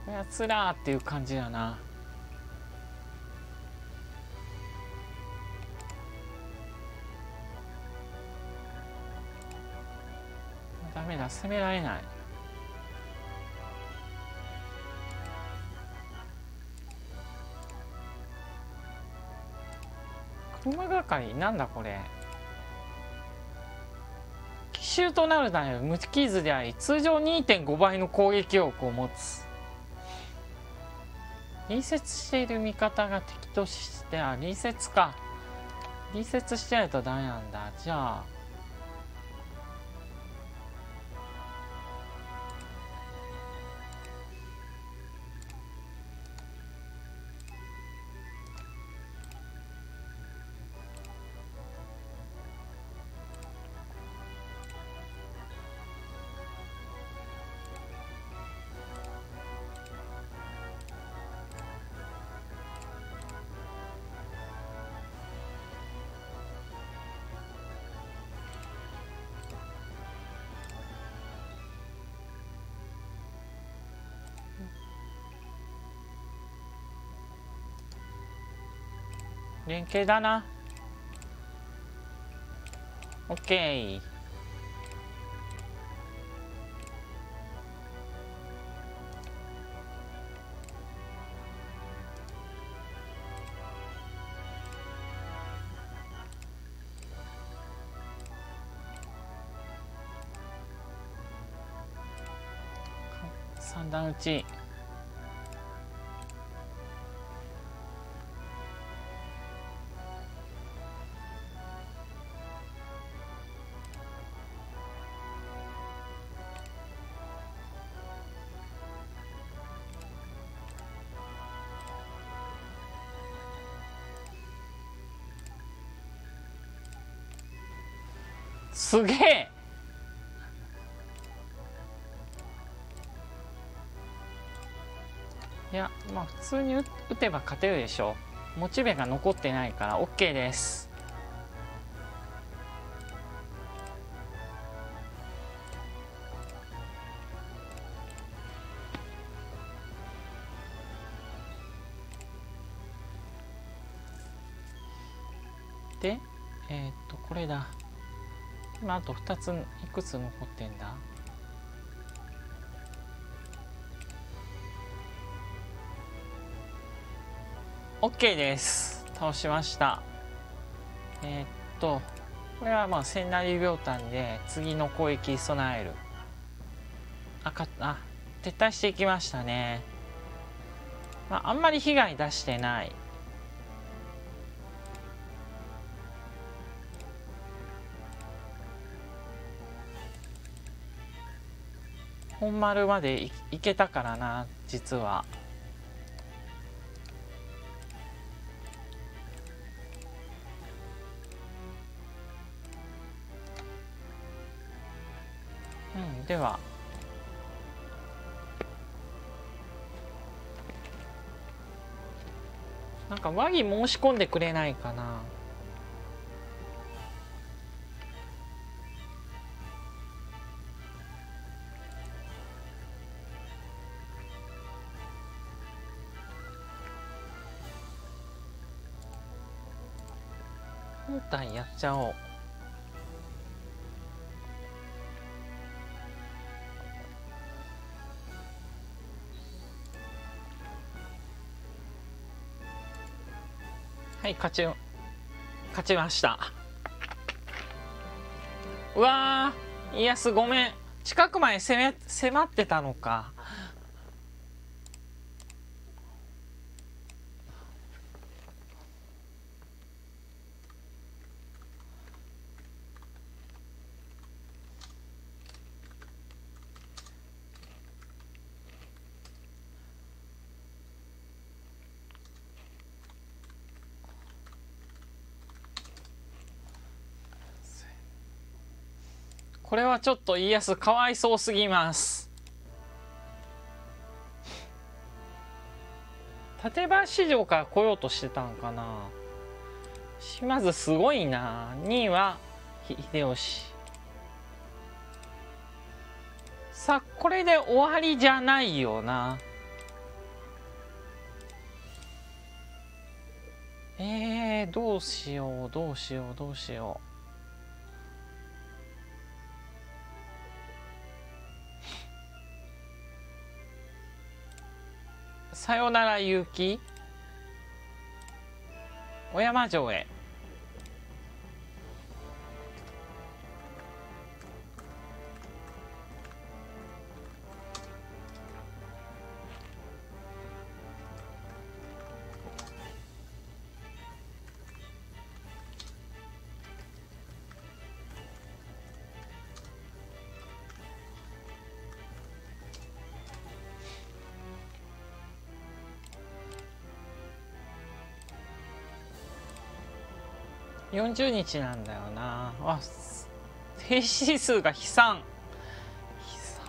こやつらーっていう感じだな。ダメだ、攻められない。車がかりなんだこれ。奇襲となるなら無傷であり通常 にてんご 倍の攻撃力を持つ。隣接している味方が敵としてあ隣接か隣接してないとダメなんだ。じゃあ連携だな。オッケー。三段打ち。すげえ。いやまあ普通に打てば勝てるでしょう。モチベが残ってないから OK です。でえー、っとこれだ。今あとふたついくつ残ってんだ。OK です。倒しました。えー、っとこれはまあ千成秒単で次の攻撃に備える。あかあ撤退していきましたね。まああんまり被害出してない。本丸まで行けたからな実は。うんではなんか和議申し込んでくれないかな。本体やっちゃおう。はい勝ち勝ちました。うわー家康ごめん近くまで攻め迫ってたのか。これはちょっと家康かわいそうすぎます。立場市場から来ようとしてたのかな。島津すごいな。にいは秀吉。さあこれで終わりじゃないよな。 えー、どうしようどうしようどうしよう。さよなら勇気、小山城へ。よんじゅうにちなんだよなあ。停止指数が悲惨。悲惨。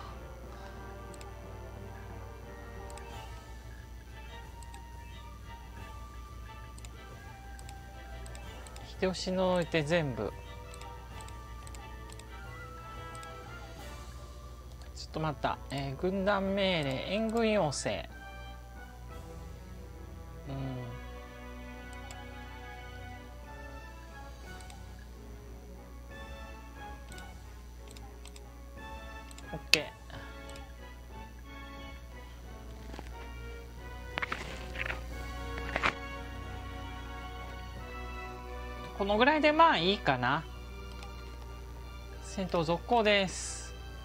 秀吉の置いて全部。ちょっと待った、えー、軍団命令援軍要請。うん。オッケー。このぐらいでまあいいかな。戦闘続行です。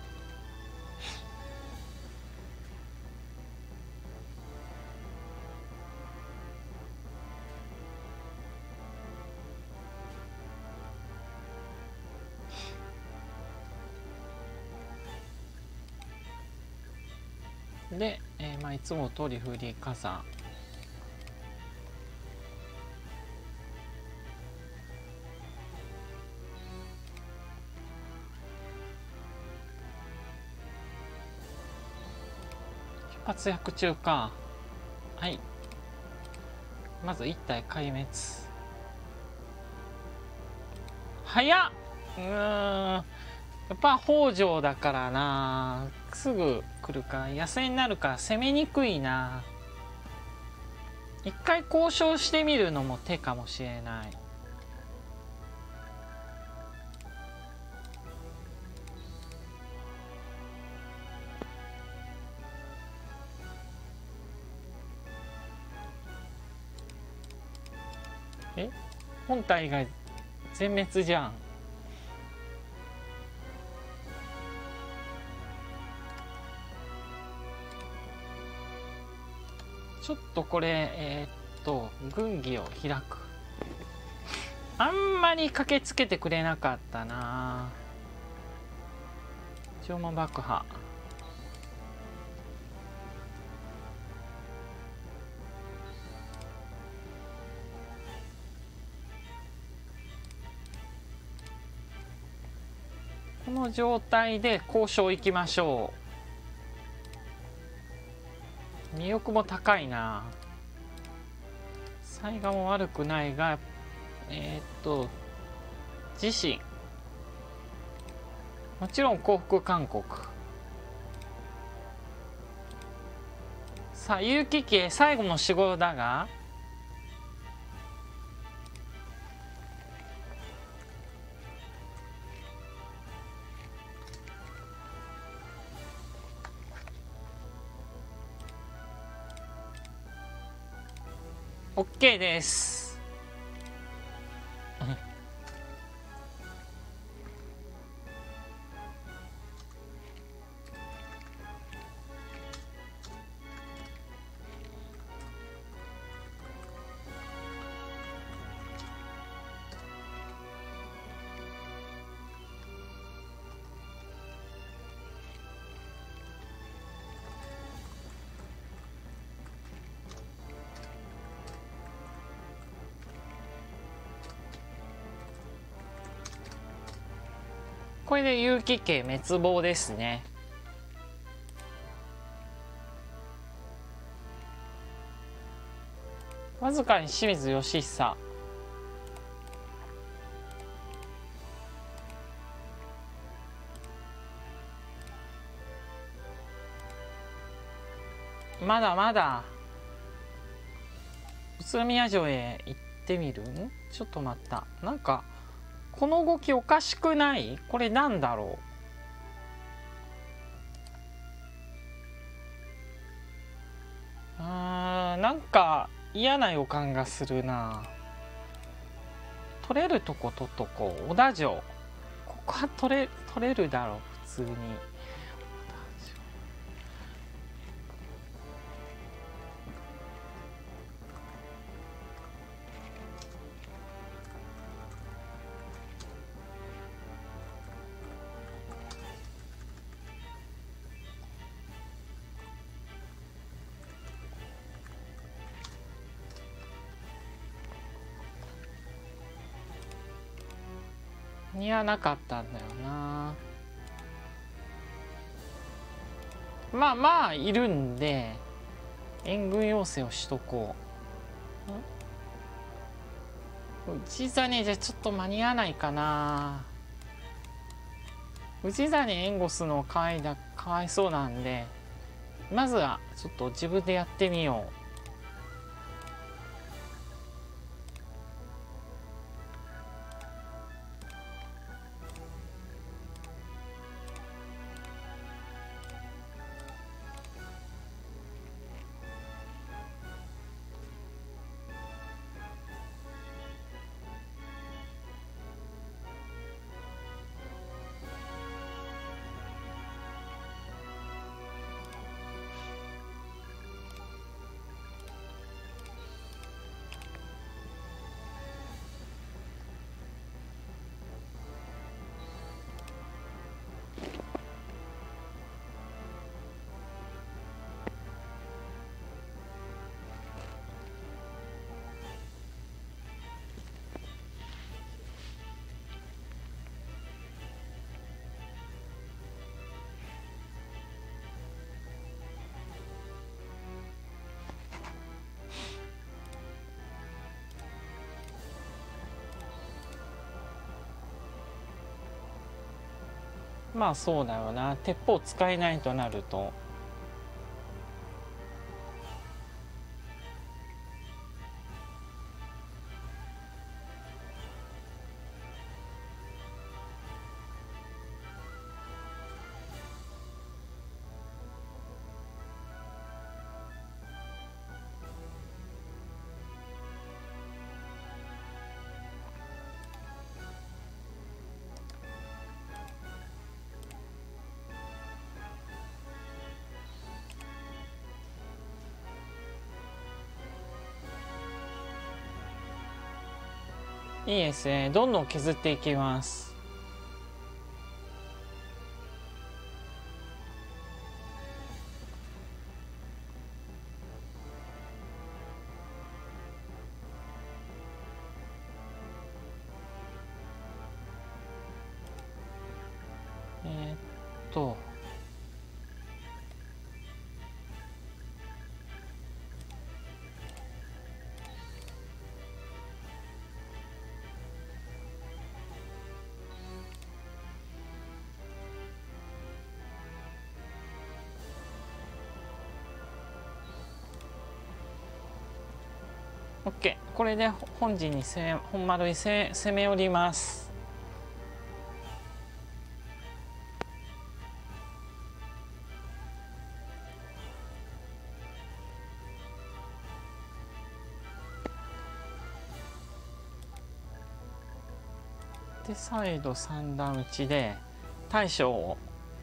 で、えー、まあいつも通りフリー火山。活躍中か。はい。まず一体壊滅。早っ。うーん。やっぱ北条だからな。すぐ来るか。野生になるから攻めにくいな。一回交渉してみるのも手かもしれない。え、本体が全滅じゃん。ちょっとこれえー、っと軍議を開く。あんまり駆けつけてくれなかったな。縄文爆破。この状態で交渉行きましょう。魅力も高いな。災害も悪くないが、えー、っと自身もちろん降伏勧告。さあ結城家最後の仕事だが、オッケーです。これで結城家滅亡ですね。わずかに清水義久。まだまだ宇都宮城へ行っってみる？んちょっと待った。なんかこの動きおかしくない？これなんだろう。あー、なんか嫌な予感がするな。取れるとこ取っとこう。小田城、ここは取れ取れるだろう普通に。似合わなかったんだよな。まあまあいるんで援軍要請をしとこう。氏真じゃちょっと間に合わないかな。氏真援護すのかわいだかわいそうなんで、まずはちょっと自分でやってみよう。まあそうだよな。鉄砲使えないとなると。いいですね。どんどん削っていきます。えー、っとオッケー、これで本陣に本丸に攻め寄ります。で再度三段打ちで大将を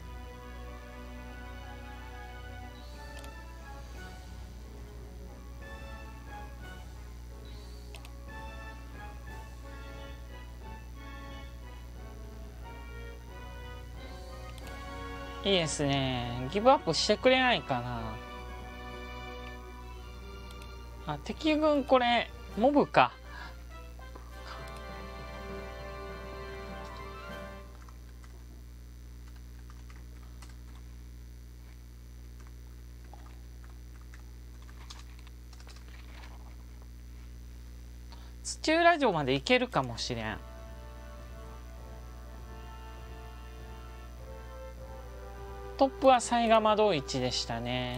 いいですね。ギブアップしてくれないかな。あ、敵軍これモブか。土浦城まで行けるかもしれん。トップは雑賀窓市でしたね。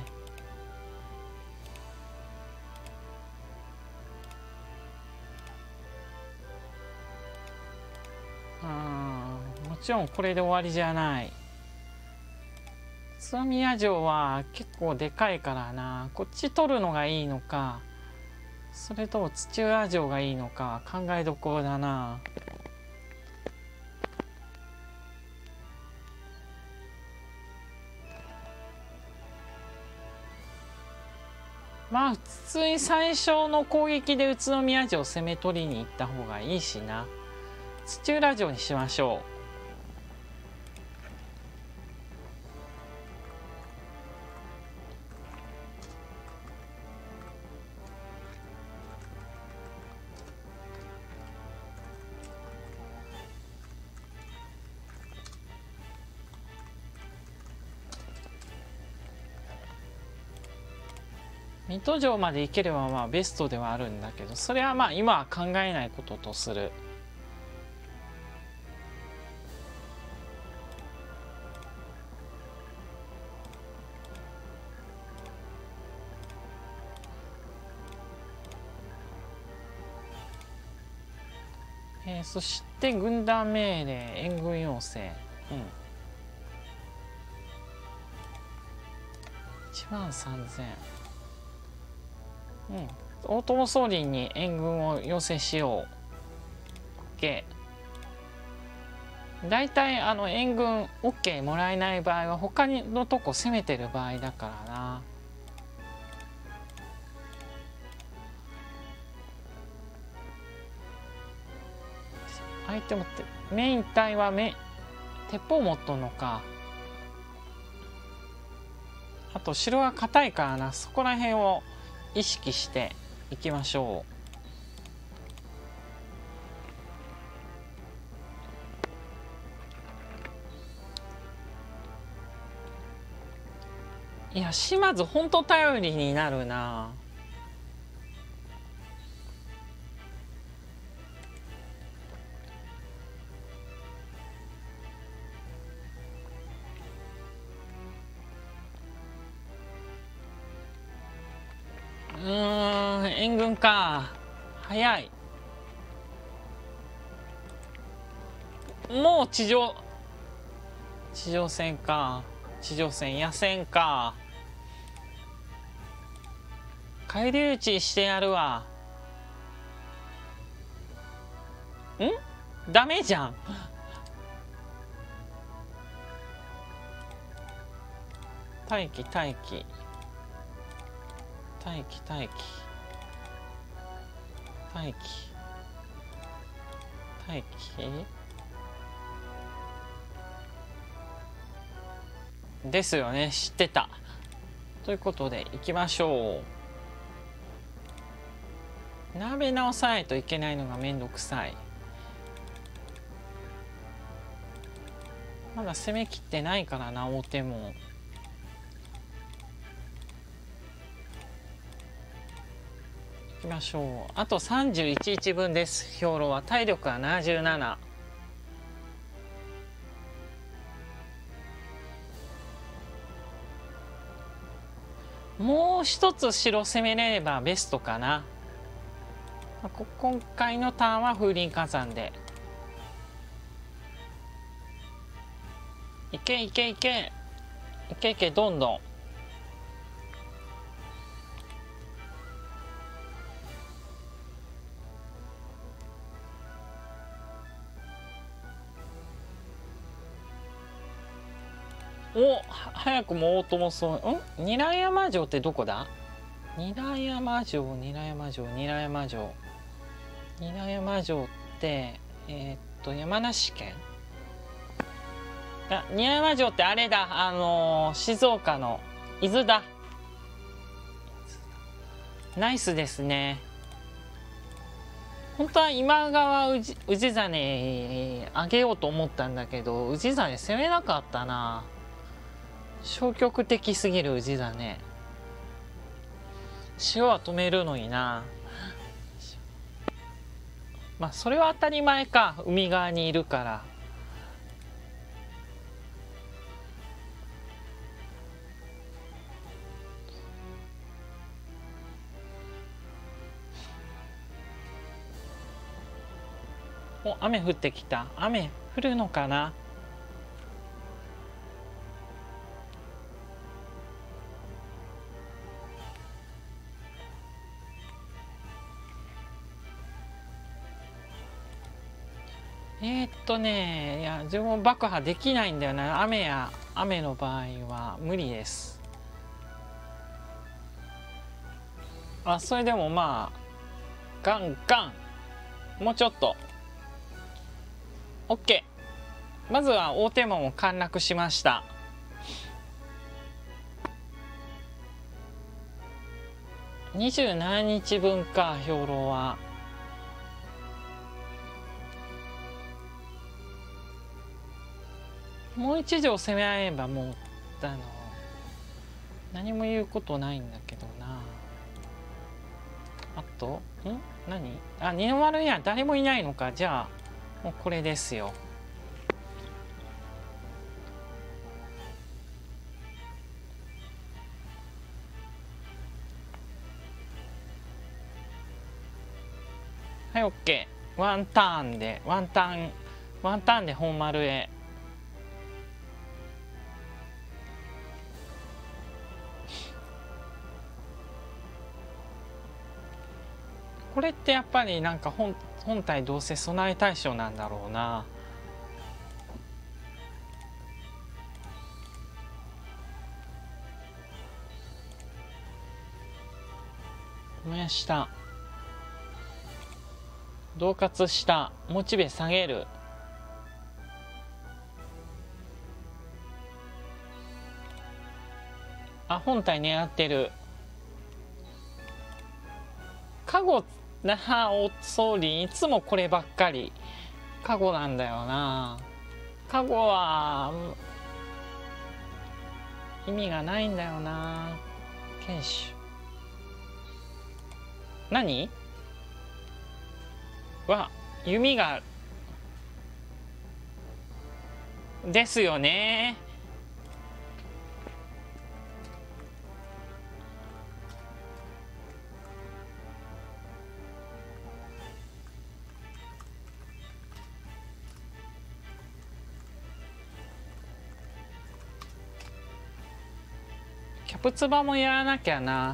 ちろんこれで終わりじゃない。宇都宮城は結構でかいからな。こっち取るのがいいのか、それとも土浦城がいいのか考えどころだな。まあ普通に最初の攻撃で宇都宮城攻め取りに行った方がいいしな。土浦城にしましょう。水戸城まで行ければまあベストではあるんだけど、それはまあ今は考えないこととする。えー、そして軍団命令援軍要請、うん、いちまんさんぜん、うん、大友宗麟に援軍を要請しよう。 OK。 だいたいあの援軍 OK もらえない場合は他のとこ攻めてる場合だからな。相手もってメイン隊はめ鉄砲持っとんのか。あと城が硬いからな、そこら辺を意識していきましょう。いや島津ほんと頼りになるな。うーん、援軍か。早い。もう地上地上戦か。地上戦野戦か。返り討ちしてやるわ。ん？ダメじゃん。待機待機待機待機待機待機ですよね。知ってた。ということで行きましょう。並べ直さないといけないのがめんどくさい。まだ攻めきってないからな。大手も行きましょう。あとさんじゅういち日分です。兵糧は体力はななじゅうなな。もう一つ城攻めれればベストかな。今回のターンは風林火山でいけいけいけいけいけどんどん。お、早くも大友そう。ん？韮山城ってどこだ？韮山城、韮山城、韮山城。韮山城ってえー、っと山梨県？あ、韮山城ってあれだ。あのー、静岡の伊豆だ。ナイスですね。本当は今川氏真あげようと思ったんだけど、氏真攻めなかったな。消極的すぎる氏真。塩は止めるのにな。まあそれは当たり前か。海側にいるから。お、雨降ってきた。雨降るのかな。 ー、っとねいや縄文爆破できないんだよな。雨や雨の場合は無理です。あ、それでもまあガンガンもうちょっと OK。 まずは大手門を陥落しました。にじゅうしちにちぶんか兵糧は。もう一条攻め合えばもうあの何も言うことないんだけどな。あとん何あ二の丸には誰もいないのか。じゃあもうこれですよ。はい OK。 ワンターンでワンターンワンターンで本丸へ。これってやっぱりなんか 本, 本体どうせ備え対象なんだろうな。燃やした恫喝したモチベ下げる。あ本体狙ってる。カゴなお総理いつもこればっかりカゴなんだよな。カゴは意味がないんだよな。剣士何は弓がですよね。キャプツバもやらなきゃな。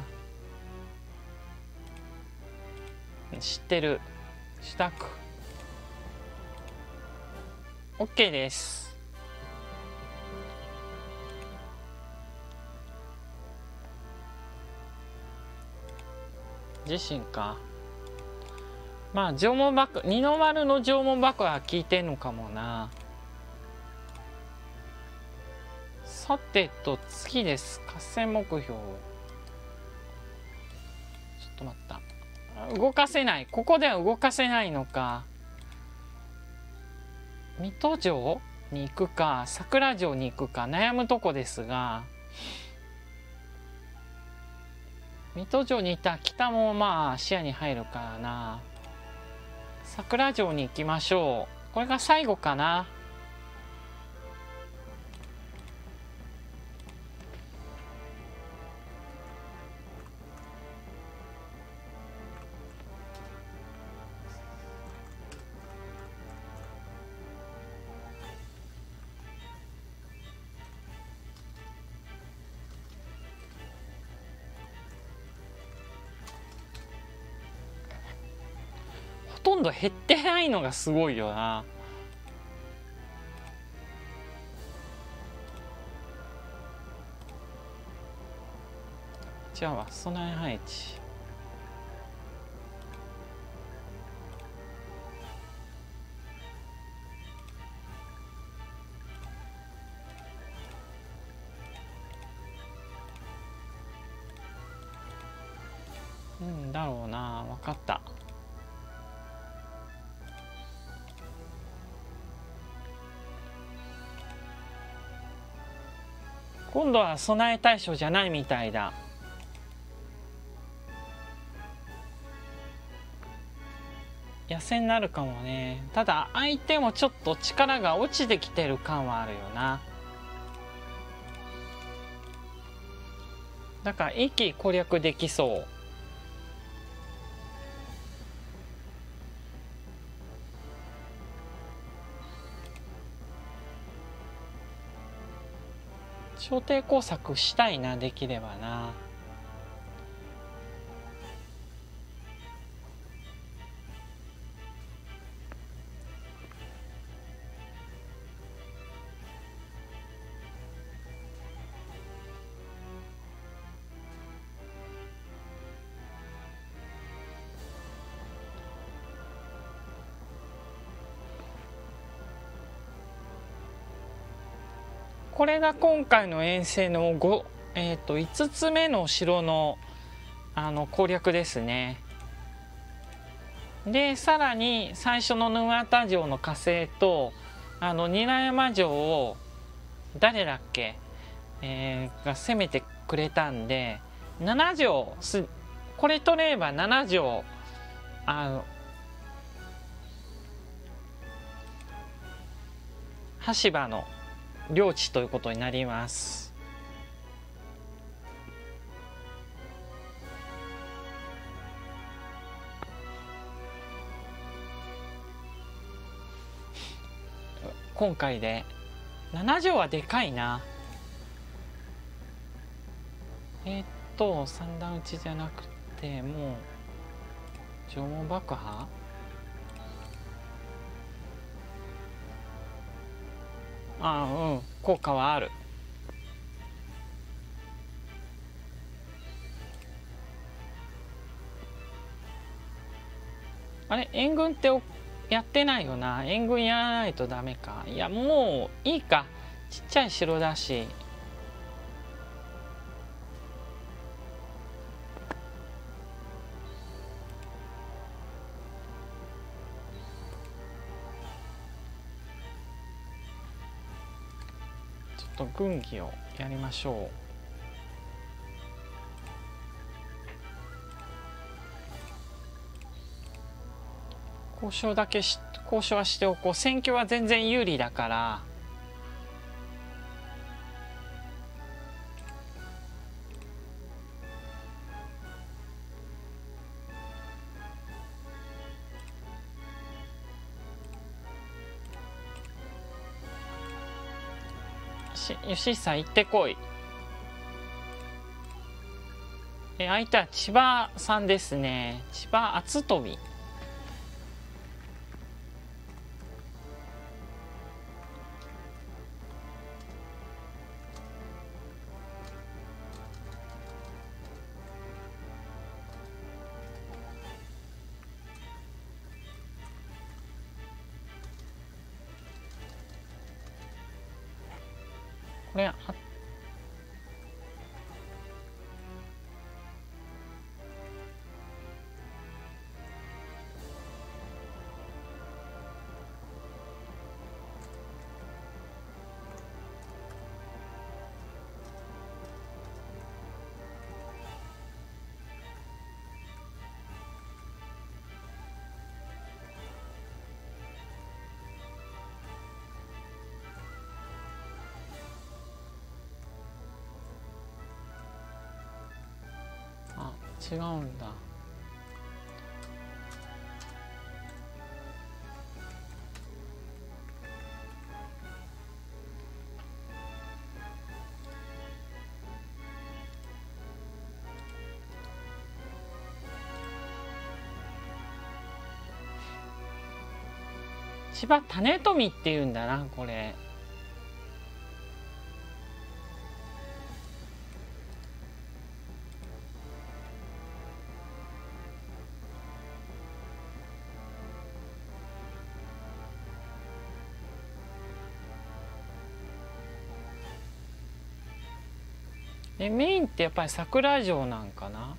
知ってる。したく OK です。自身か。まあ縄文爆二の丸の縄文爆破は効いてんのかもな。さてと次です。合戦目標。ちょっと待った。動かせない。ここでは動かせないのか。水戸城に行くか桜城に行くか悩むとこですが、水戸城にいた北もまあ視野に入るからな。桜城に行きましょう。これが最後かな。ほとんど減ってないのがすごいよな。じゃあ備え配置。うんだろうな。分かった。今度は備え対象じゃないみたいだ。野戦になるかもね。ただ相手もちょっと力が落ちてきてる感はあるよな。だから一気攻略できそう。小艇工作したいな。できればな。 これが今回の遠征のご、えー、といつつめの城の、あの攻略ですね。でさらに最初の沼田城の火星とあの韮山城を誰だっけ、えー、が攻めてくれたんでなな城すこれ取ればなな城あの羽柴の領地ということになります。今回でなな城はでかいな。えー、っと三段打ちじゃなくてもう縄文爆破ああうん効果はある。あれ援軍ってやってないよな。援軍やらないとダメか。いやもういいか、ちっちゃい城だし。ちょっと軍議をやりましょう。交渉だけし交渉はしておこう。選挙は全然有利だから。しよしさん行ってこい。え相手は千葉さんですね。千葉厚飛。これああ違うんだ。千葉種富っていうんだなこれ。えメインってやっぱり桜城なんかな。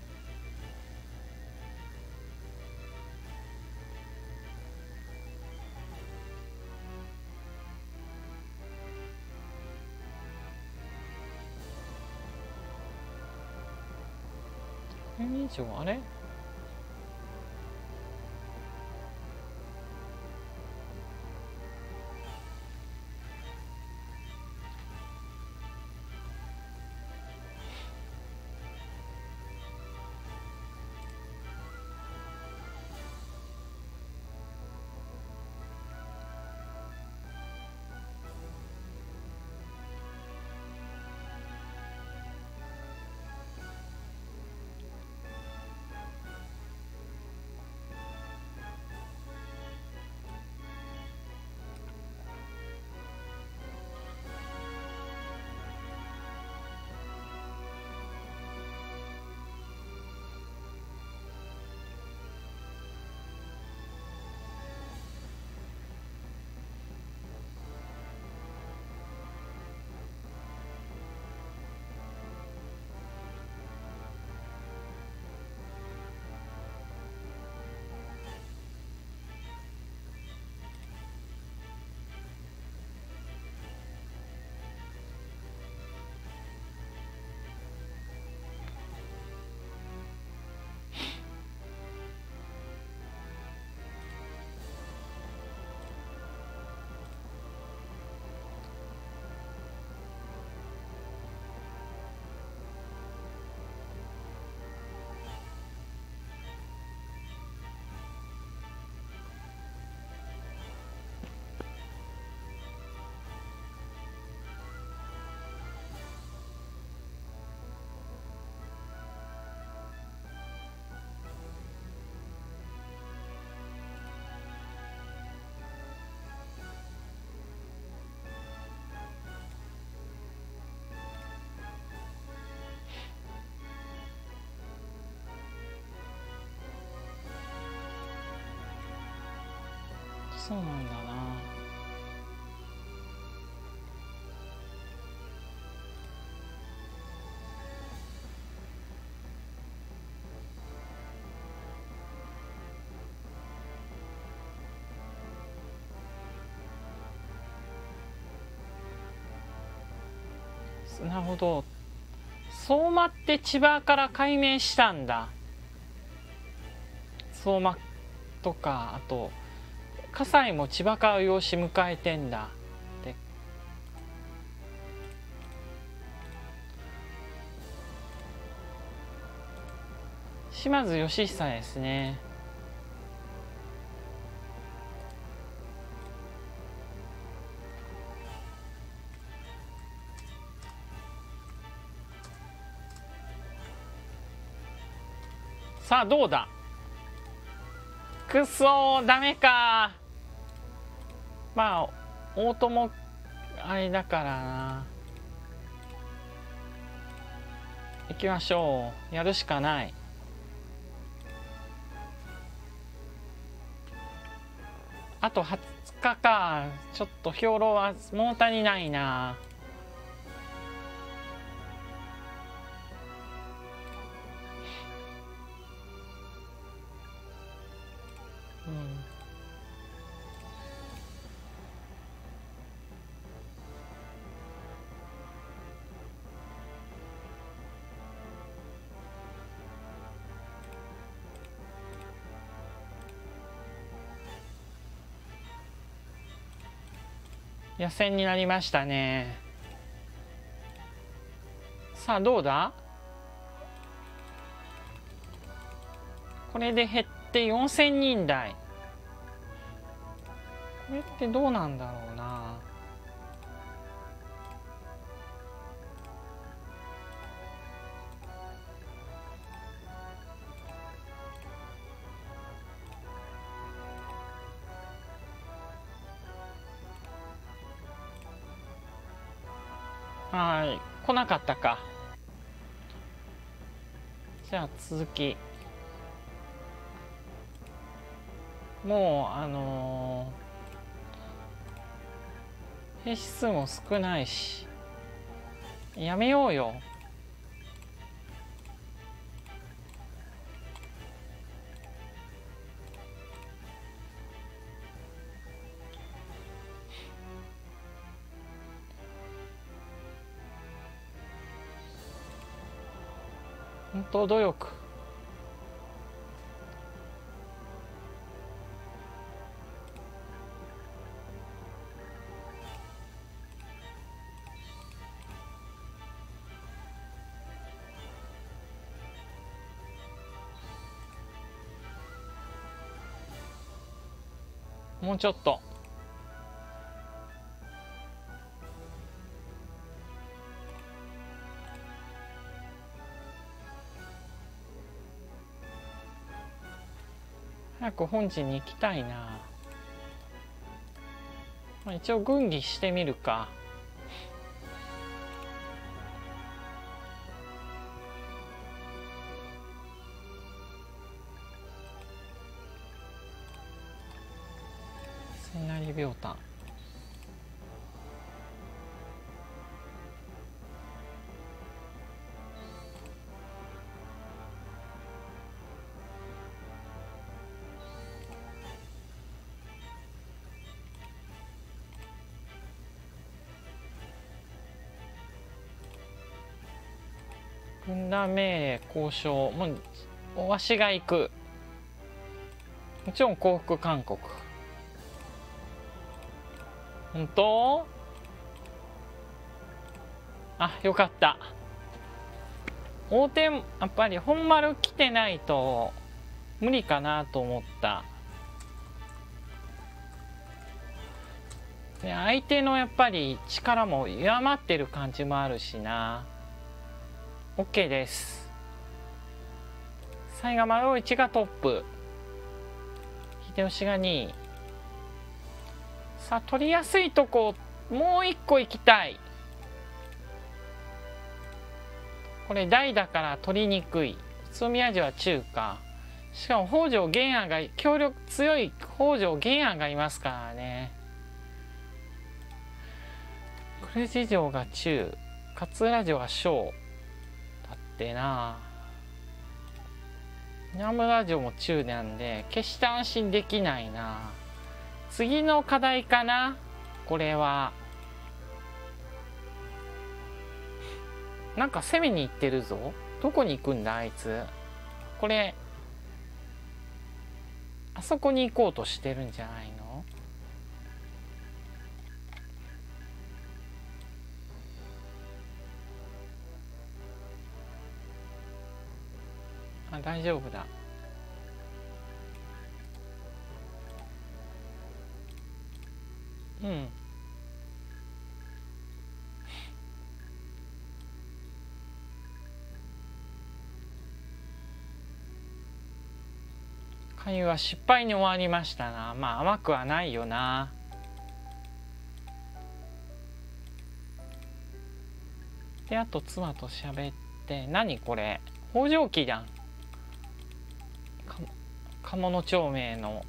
以上あれそうなんだな。なるほど。相馬って千葉から改名したんだ。相馬とか、あと葛西も千葉から養子迎えてんだ。で島津義久ですね。さあどうだ。くそー、ダメか。まあ大友あれだからな。行きましょう。やるしかない。あとはつかか。ちょっと兵糧は物足りないな。うん、野戦になりましたね。さあどうだ。これで減ってよんせんにん台。これってどうなんだろうな。はい、来なかったか。じゃあ続き。もうあのー、兵士数も少ないしやめようよ。本当努力。もうちょっと。早く本陣に行きたいな。まあ、一応軍議してみるか。千成秒単。軍団命令交渉。もうわしが行く。もちろん降伏勧告。本当？あ、よかった。大手やっぱり本丸来てないと無理かなと思った。で相手のやっぱり力も弱まってる感じもあるしな。 OK です。雑賀丸一がトップ、秀吉がにい。さあ取りやすいとこもう一個行きたい。これ大だから取りにくい。宇都宮城は中か。 しかも北条玄安が強力強い北条玄安がいますからね。呉事城が中、勝浦城が小だってな。稲村城も中なんで決して安心できないな。次の課題かなこれは。なんか攻めに行ってるぞ。どこに行くんだあいつ。これあそこに行こうとしてるんじゃないの。あ、大丈夫だ。うん。勧誘は失敗に終わりましたな。まあ甘くはないよな。であと妻と喋って、何これ北条記だん。鴨の長明の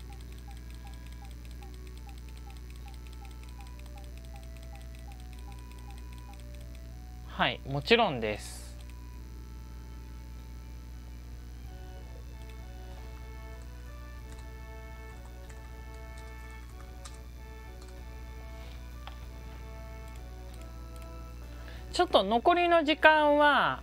はい、もちろんです。ちょっと残りの時間は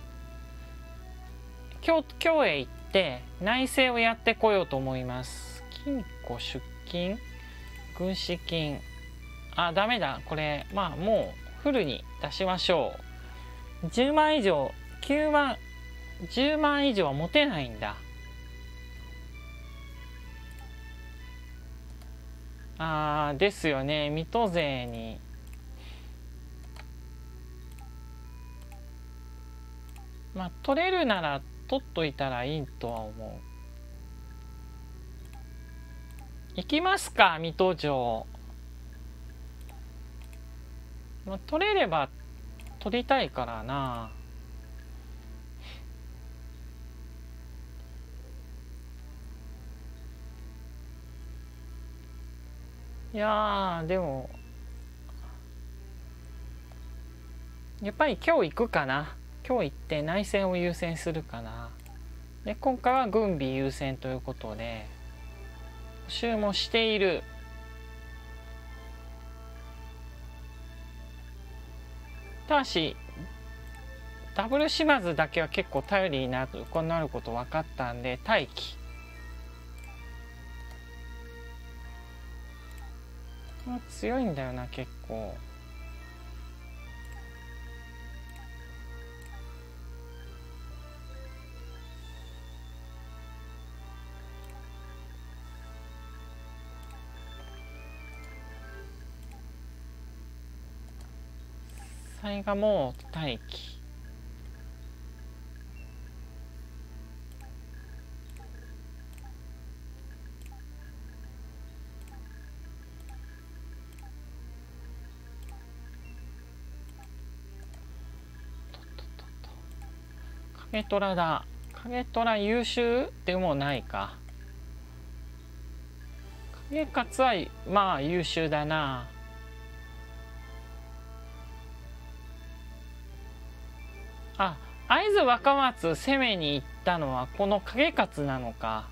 京京へ行って内政をやってこようと思います。金庫出金軍資金、あダメだこれ。まあもうフルに出しましょう。じゅうまん以上、きゅうまん、じゅうまん以上は持てないんだ。あーですよね。水戸勢にまあ取れるなら取っといたらいいとは思う。行きますか水戸城。まあ、取れれば取りたいからな。いやーでもやっぱり今日行くかな。今日行って内戦を優先するかな。で今回は軍備優先ということで補修もしている。ただしダブル島津だけは結構頼りになるこうなること分かったんで待機。強いんだよな結構。最後も待機。影虎だ。影虎優秀でもないか。影勝はまあ優秀だな。あ、会津若松攻めに行ったのはこの影勝なのか。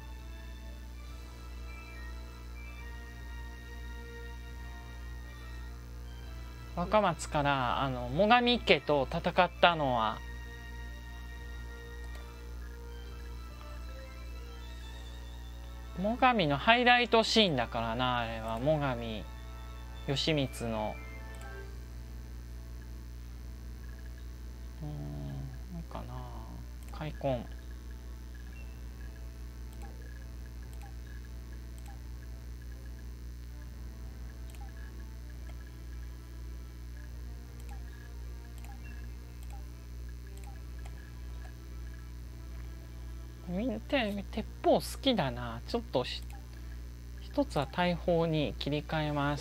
若松からあの最上家と戦ったのは最上のハイライトシーンだからな。あれは最上義満のうーんなんかな開墾。みんな鉄砲好きだな。ちょっと一つは大砲に切り替えます。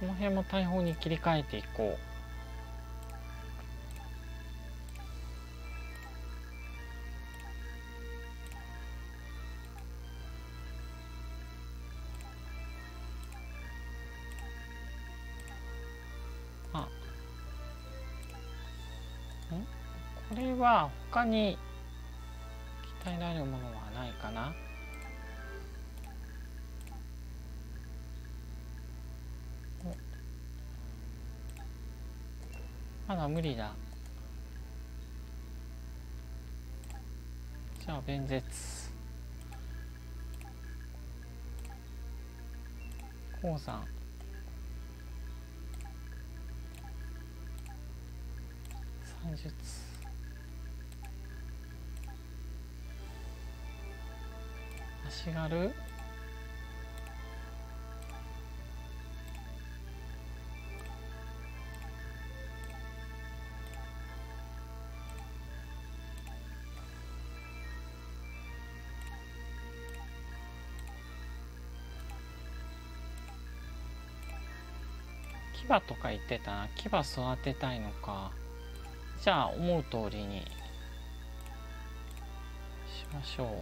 この辺も大砲に切り替えていこう。あ、んこれは他に鍛えられるものはないかな。まだ無理だ。じゃあ弁舌鉱山算術足軽牙とか言ってたな。牙育てたいのか。じゃあ思う通りにしましょう。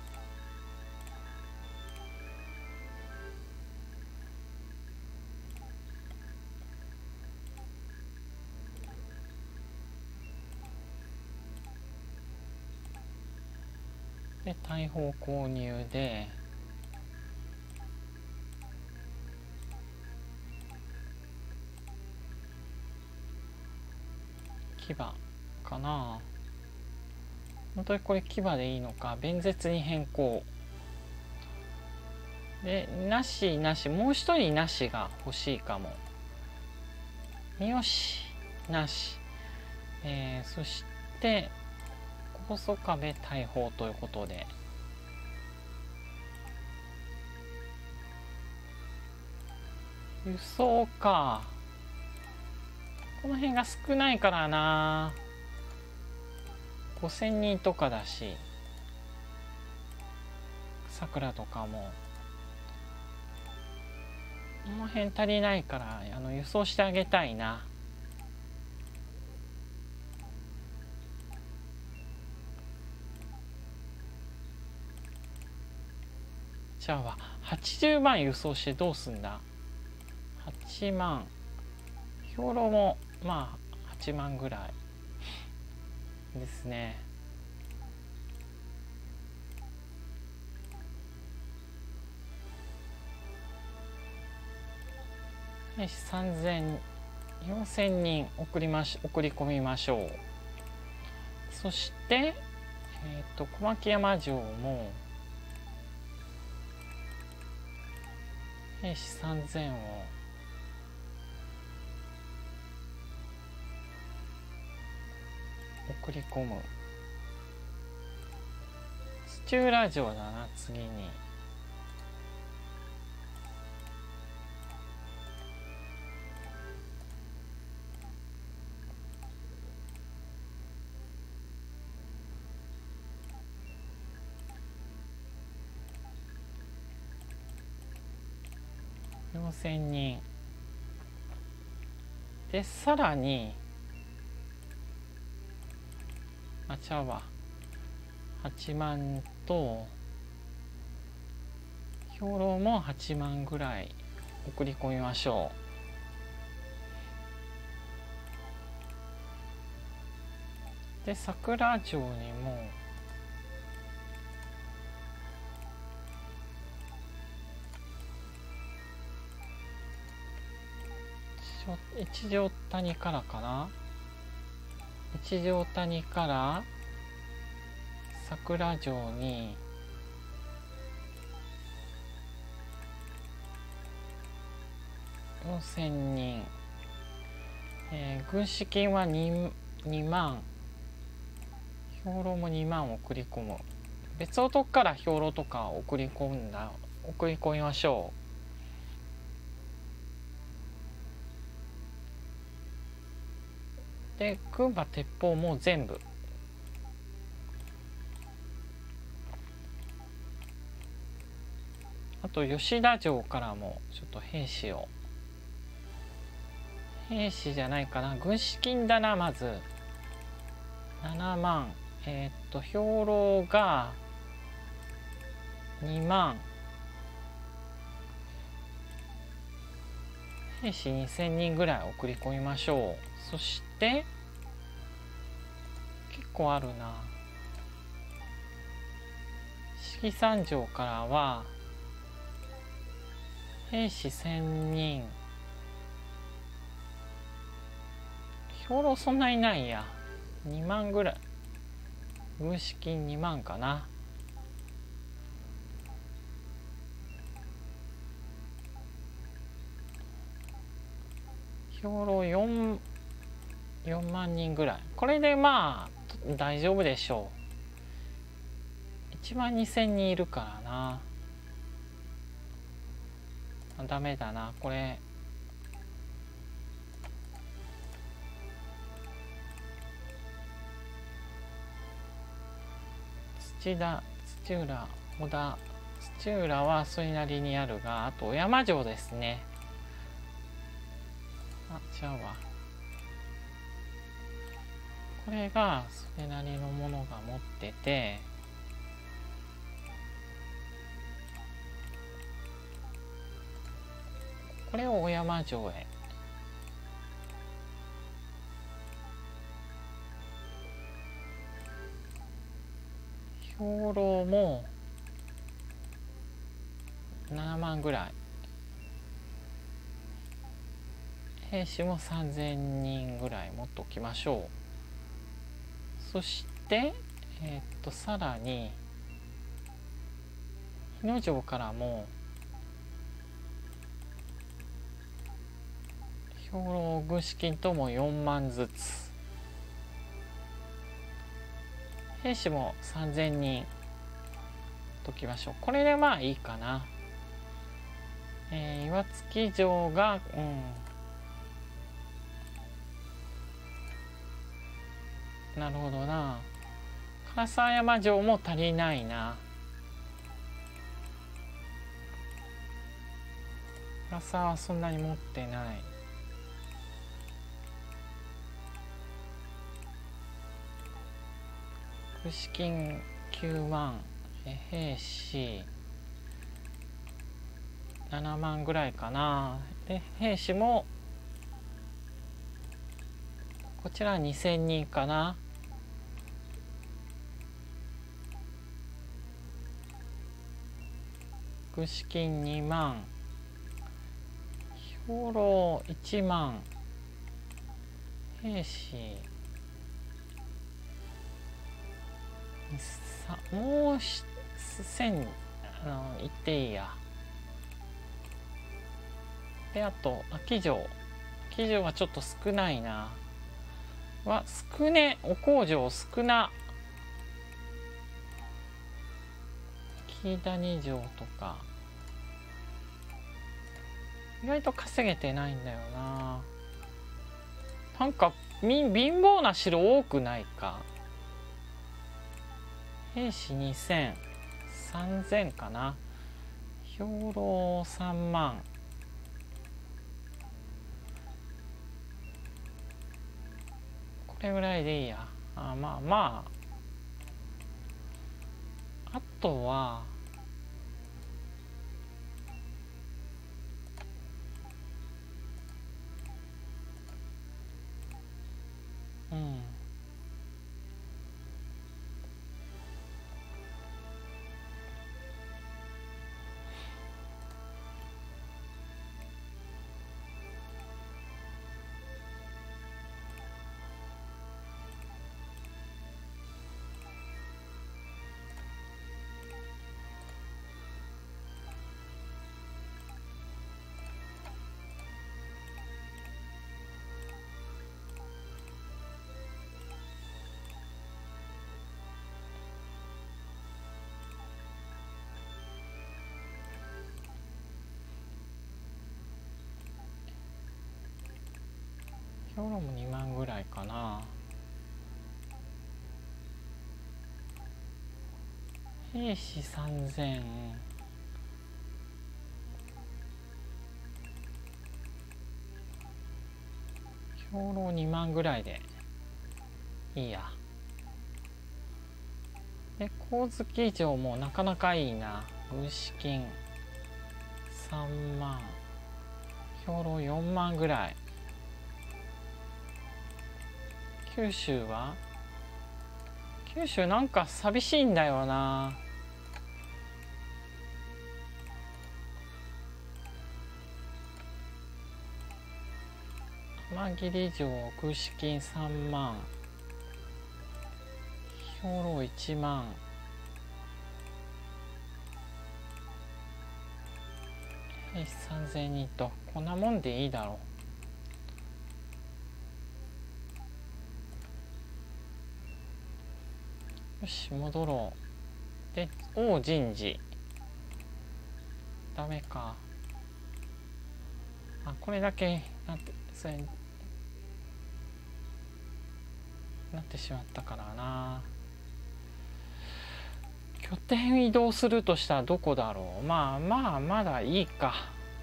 で大砲購入で牙かな。本当にこれ牙でいいのか。弁舌に変更で、なしなし、もう一人なしが欲しいかも。三好なし、えー、そして高層壁大砲ということで、輸送か。この辺が少ないからな。ごせんにんとかだし、桜とかもこの辺足りないから、あの輸送してあげたいな。じゃあはちじゅうまん輸送してどうすんだ。はちまん、兵糧もまあはちまんぐらいですね。よし、さんぜん、よんせんにん送りまし送り込みましょう。そしてえっ、ー、と小牧山城も兵士さんぜんを送り込む。土浦城だな、次に。よんせんにんで、さらにあちゃうわ、はちまんと兵糧もはちまんぐらい送り込みましょう。で桜城にも一条谷からかな。一条谷から桜城によんせんにん、えー、軍資金は 2, 2万、兵糧もにまん送り込む。別のとこから兵糧とか送り込んだ送り込みましょう。で群馬鉄砲も全部あと吉田城からもちょっと兵士を兵士じゃないかな、軍資金だな。まずななまん、えー、っと兵糧がにまん、兵士にせんにんぐらい送り込みましょう。そして結構あるな。式三条からは兵士せんにん、兵糧そんなにないや。にまんぐらい、軍資金にまんかな。兵糧4、よんまんにんぐらい。これでまあ大丈夫でしょう。いちまんにせんにんいるからな。ダメだなこれ。土田、土浦、小田、土浦はそれなりにあるが、あと小山城ですね。あ、違うわ。これがそれなりのものが持ってて、これを小山城へ。兵糧もななまんぐらい、兵士もさんぜんにんぐらい持っておきましょう。そしてえー、っとさらに日野城からも兵糧軍資金ともよんまんずつ、兵士もさんぜんにんときましょう。これでまあいいかな。えー、岩槻城がうんなるほどな。唐沢山城も足りないな。唐沢はそんなに持ってない。軍資金きゅうまん、兵士ななまんぐらいかな。で兵士もこちらにせんにんかな。軍資金にまん、兵糧いちまん、兵士さもうせんあのいっていいや。であと秋城、秋城はちょっと少ないな。わ少ね、お工場少な。木谷城とか意外と稼げてないんだよな。なんか貧乏な城多くないか。兵士にせん、さんぜんかな。兵糧さんまん、これぐらいでいいや。あまあまああとはうん兵糧もにまんぐらいかな。兵士さんぜん、 兵糧にまんぐらいでいいや。で光月城もなかなかいいな。軍資金さんまん、兵糧よんまんぐらい。九州は九州なんか寂しいんだよな。天霧城軍資金さんまん、兵糧いちまん、兵士さんぜんにんとこんなもんでいいだろう。よし戻ろう。で王人事ダメか。あこれだけなってそれなってしまったからな。拠点移動するとしたらどこだろう。まあまあまだいいか。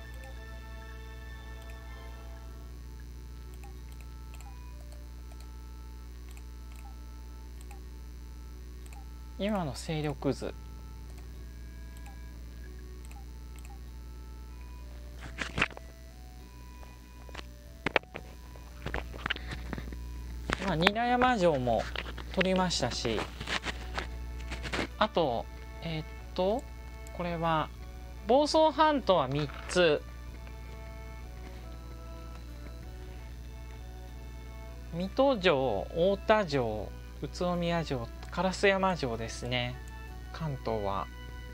今の勢力図まあ韮山城も取りましたし、あとえー、っとこれは房総半島はみっつ、水戸城、太田城、宇都宮城、烏山城ですね。関東は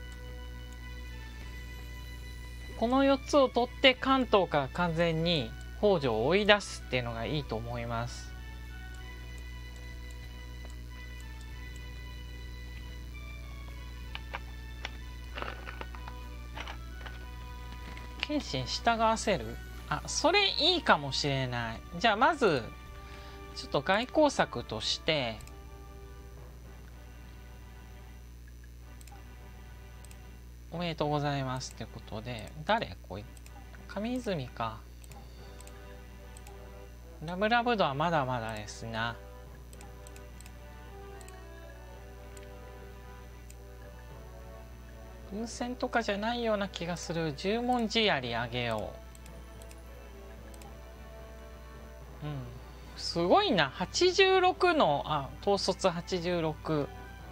このよっつを取って関東から完全に北条を追い出すっていうのがいいと思います。謙信従わせる、あそれいいかもしれない。じゃあまずちょっと外交策としておめでとうございますってことで、誰こい上泉か。ラブラブ度はまだまだですな。軍船とかじゃないような気がする。十文字槍あげよう。うんすごいな。はちじゅうろくのあ統率はちじゅうろく、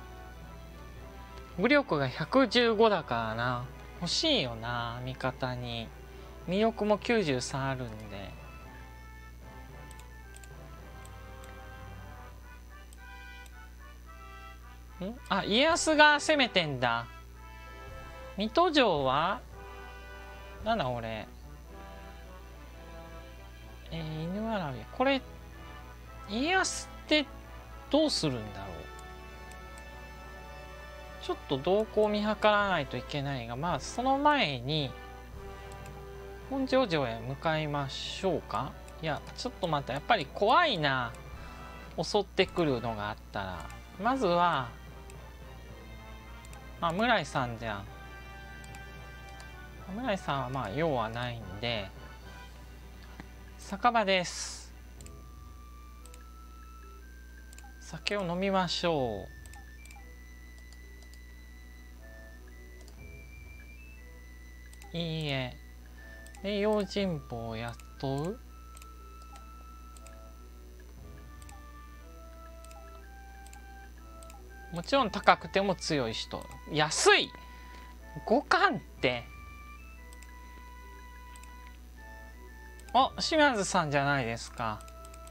武力がひゃくじゅうごだからな。欲しいよな味方に。魅力もきゅうじゅうさんあるんで。んあ家康が攻めてんだ。水戸城はなんだ俺えー、犬わびこれ家康ってどうするんだろう。ちょっと動向を見計らないといけないが、まあその前に本庄城へ向かいましょうか。いやちょっと待った、やっぱり怖いな、襲ってくるのがあったら。まずはまあ村井さんじゃん。村井さんはまあ用はないんで酒場です。酒を飲みましょう。いいえ。で用心棒を雇う。もちろん高くても強い人。安い五貫ってあ島津さんじゃないですか。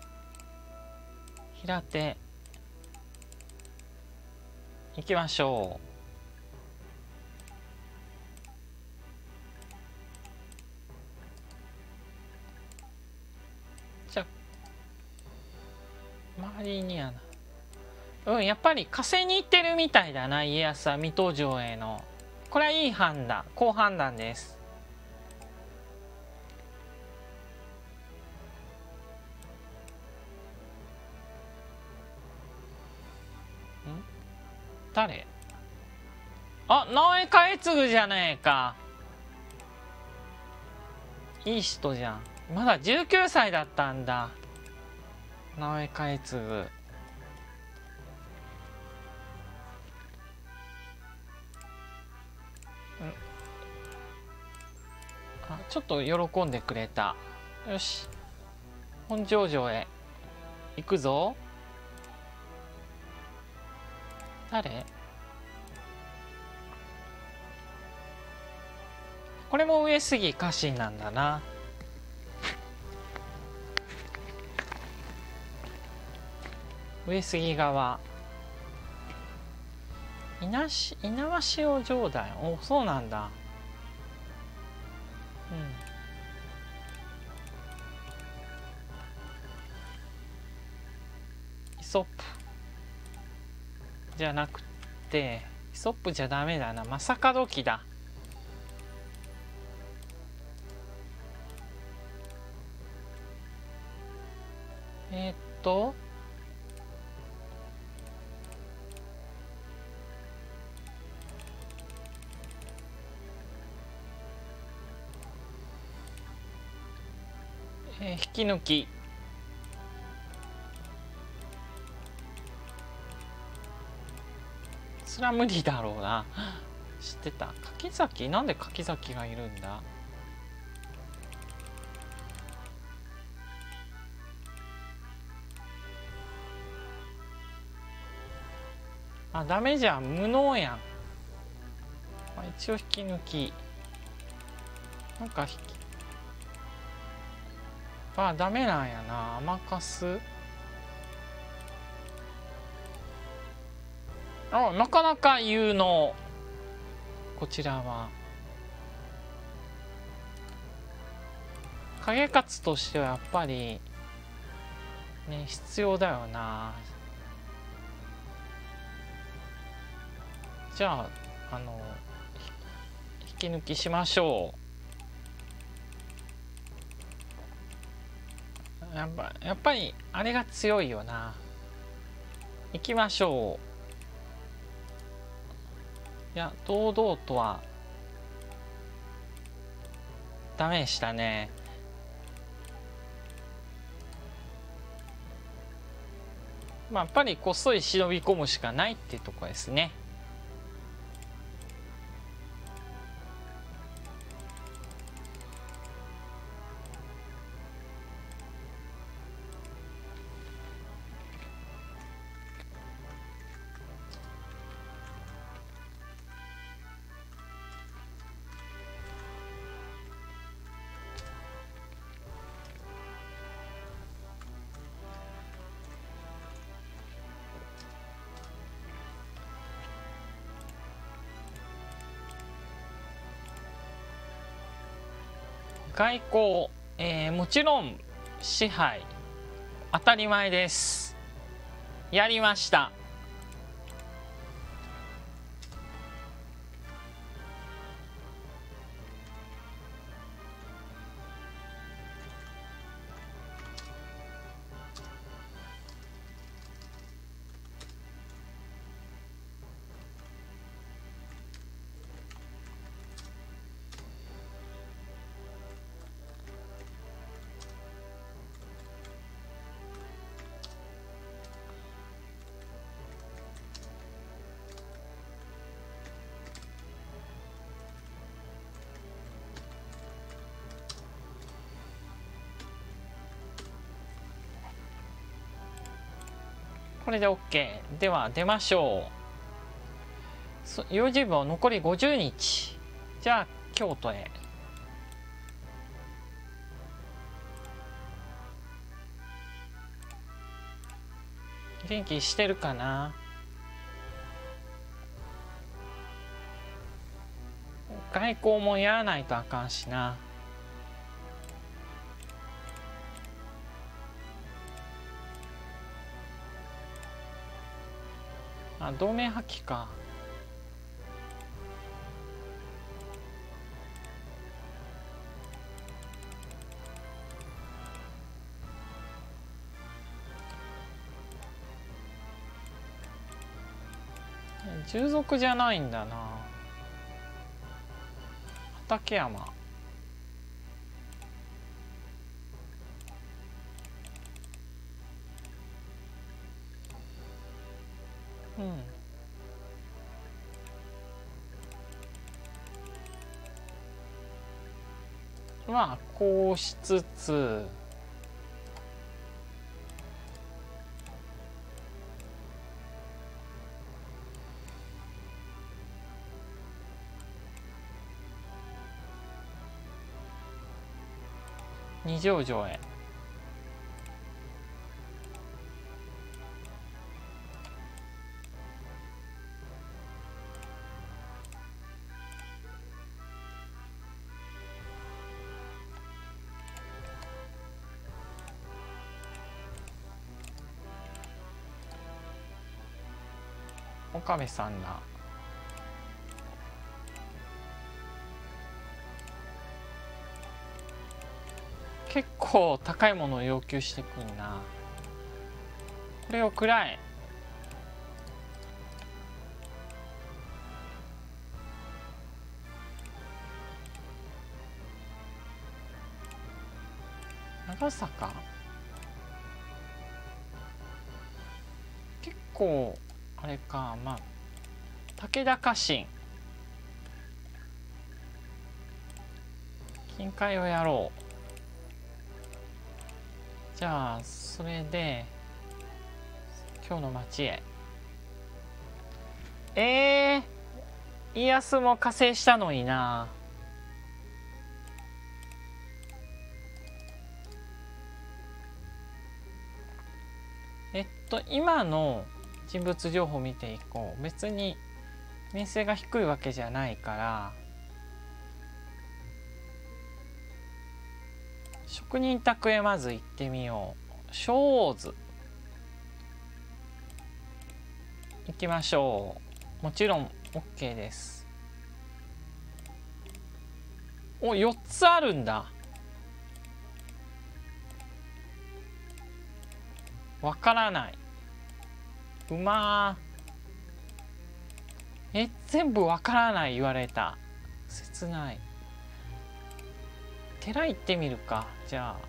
平手行きましょう。じゃあ周りにはなうんやっぱり火星に行ってるみたいだな家康は水戸城への。これはいい判断、好判断です。誰あ直江兼続じゃねえか。いい人じゃん。まだじゅうきゅうさいだったんだ。 直江兼次。あ、ちょっと喜んでくれた。よし、本城城へ行くぞ。誰？これも上杉家臣なんだな。上杉側。稲し猪苗代城代。お、そうなんだ。うん。イソップじゃなくて、イソップじゃダメだな。正門記だ。えー、っとえー、引き抜き。それは無理だろうな。知ってた。柿崎、なんで柿崎がいるんだ。あ、ダメじゃん、無能やん。まあ、一応引き抜き。なんか引き。あ、ダメなんやな。甘かす。あ、なかなか有能。こちらは影勝としてはやっぱりね、必要だよな。じゃああの引き抜きしましょう。やっぱやっぱりあれが強いよな。行きましょう。いや、堂々とはダメでしたね。まあ、やっぱりこっそり忍び込むしかないっていうところですね。外交、えー、もちろん支配当たり前です。やりました。これで OK。 では出ましょう。用心棒残りごじゅうにち。じゃあ京都へ。元気してるかな。外交もやらないとあかんしな。あ、同盟破棄か。従属じゃないんだな。畠山。 うん、まあこうしつつ二条城へ。岡部さんだ。結構高いものを要求してくんな。これをくらえ。長坂結構あれか。まあ武田家臣金塊をやろう。じゃあそれで今日の町へ。えー、家康も加勢したのにな。えっと今の人物情報見ていこう。別に名声が低いわけじゃないから。職人宅へまず行ってみよう。小津行きましょう。もちろん OK です。お、よっつあるんだ。わからない。馬え全部わからない言われた。切ない。寺行ってみるか。じゃ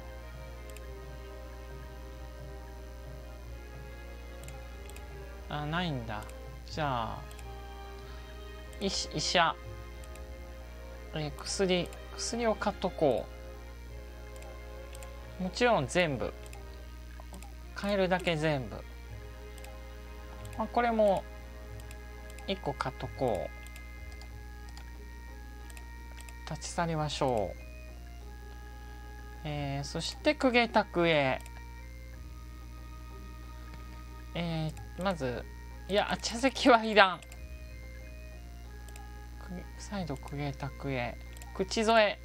ああないんだ。じゃあ医師医者え薬薬を買っとこう。もちろん全部買えるだけ全部、まあ、これもいっこ買っとこう。立ち去りましょう。えー、そして公家宅へ。えー、まずいや茶席はいらん。再度公家宅へ。口添え。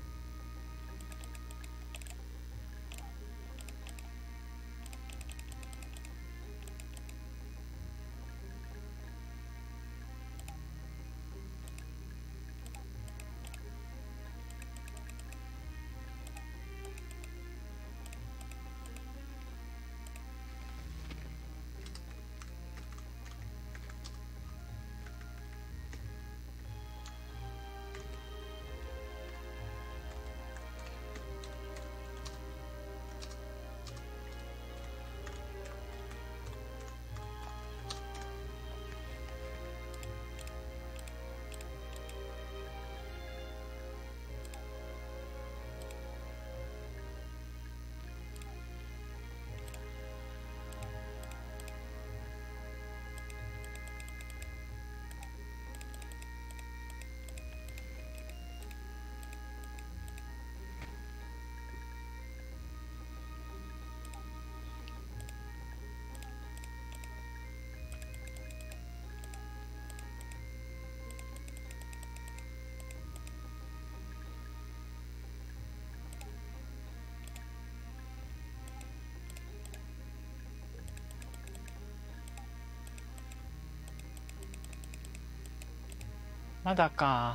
まだか。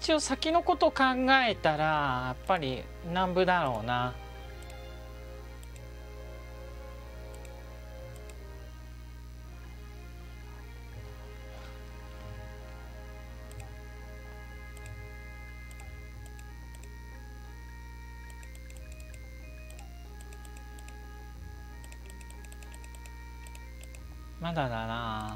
一応先のこと考えたらやっぱり南部だろうな。まだだな。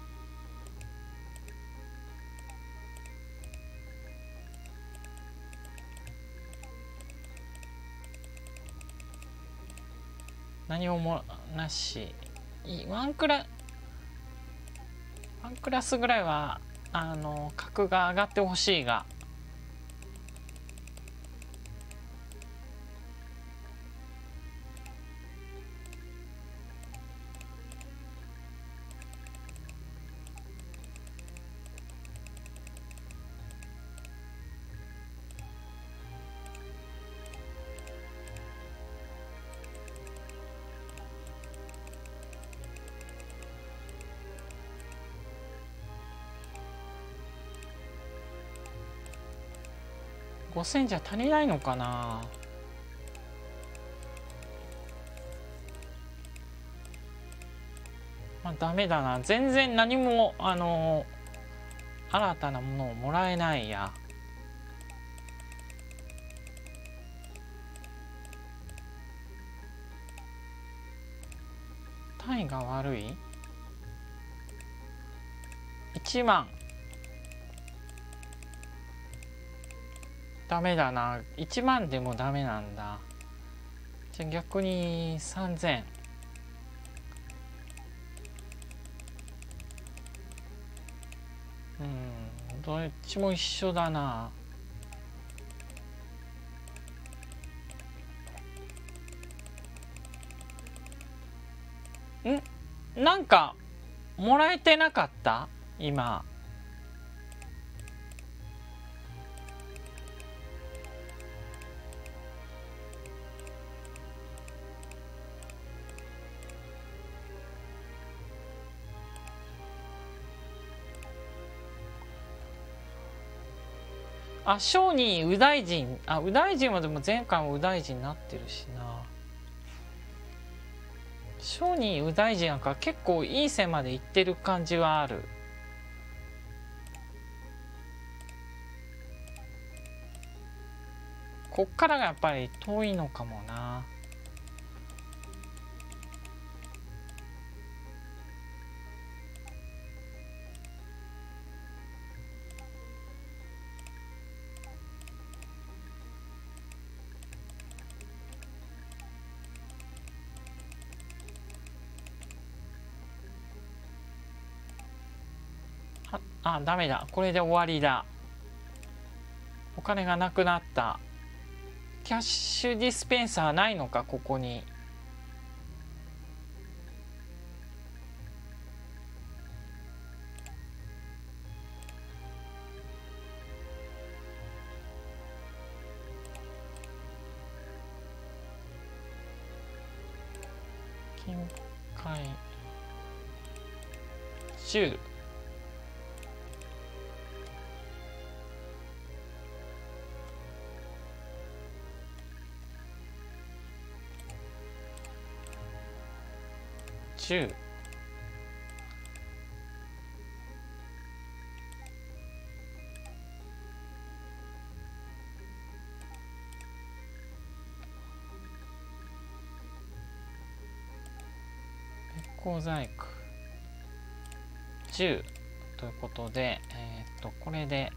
何をもなし。ワンクラワンクラスぐらいはあの格が上がってほしいが。ごせんじゃ足りないのかな。まあダメだな。全然何もあの新たなものをもらえないや。単位が悪い。いちまん。ダメだな。いちまんでもダメなんだ。じゃあ逆にさんぜん。うん、どっちも一緒だな。んなんかもらえてなかった今。あ、商人右大臣。あ、右大臣はでも前回も右大臣になってるしな。商人右大臣なんか結構いい線までいってる感じはある。こっからがやっぱり遠いのかもな。あ、ダメだ。これで終わりだ。お金がなくなった。キャッシュディスペンサーないのか、ここに。金塊じゅう。じゅう。鉄鋼細工じゅうということで、えー、っとこれで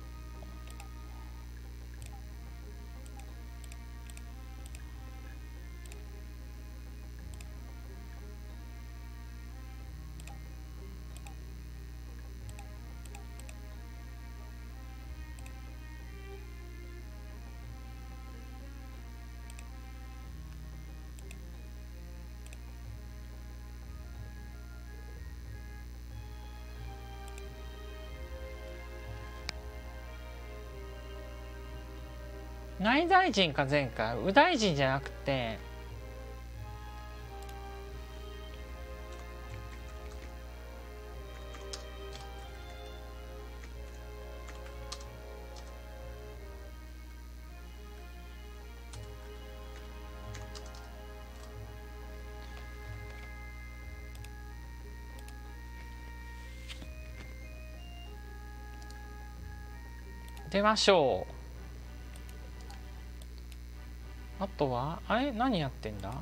内大臣か前回右大臣じゃなくて出ましょう。あとはあれ何やってんだ。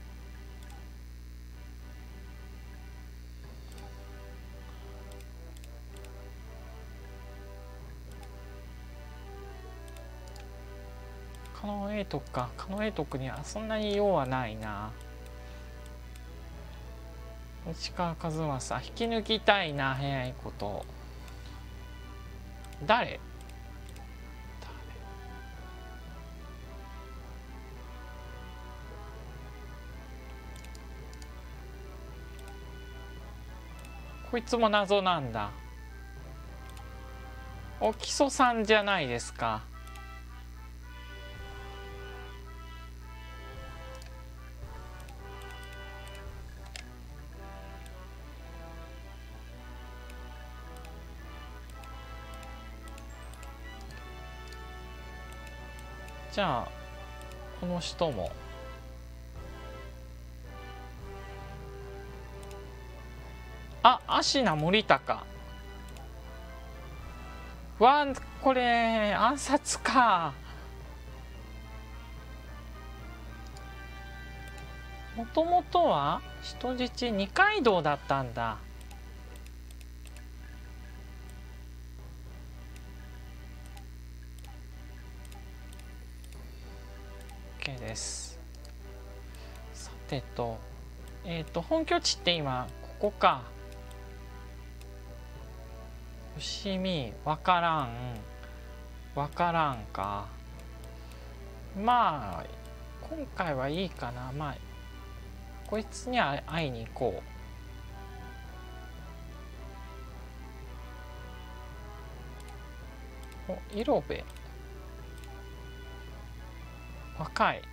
狩野英徳か。狩野英徳にはそんなに用はないな。内川一正引き抜きたいな、早いこと。誰？こいつも謎なんだ。お木曽さんじゃないですか。じゃあこの人もあ、芦名森高。わあ、これ暗殺か。もともとは人質二階堂だったんだ。OK です。さてとえっと本拠地って今ここか。伏見わからんわからんか。まあ今回はいいかな。まあこいつには会いに行こう。お、色部若い。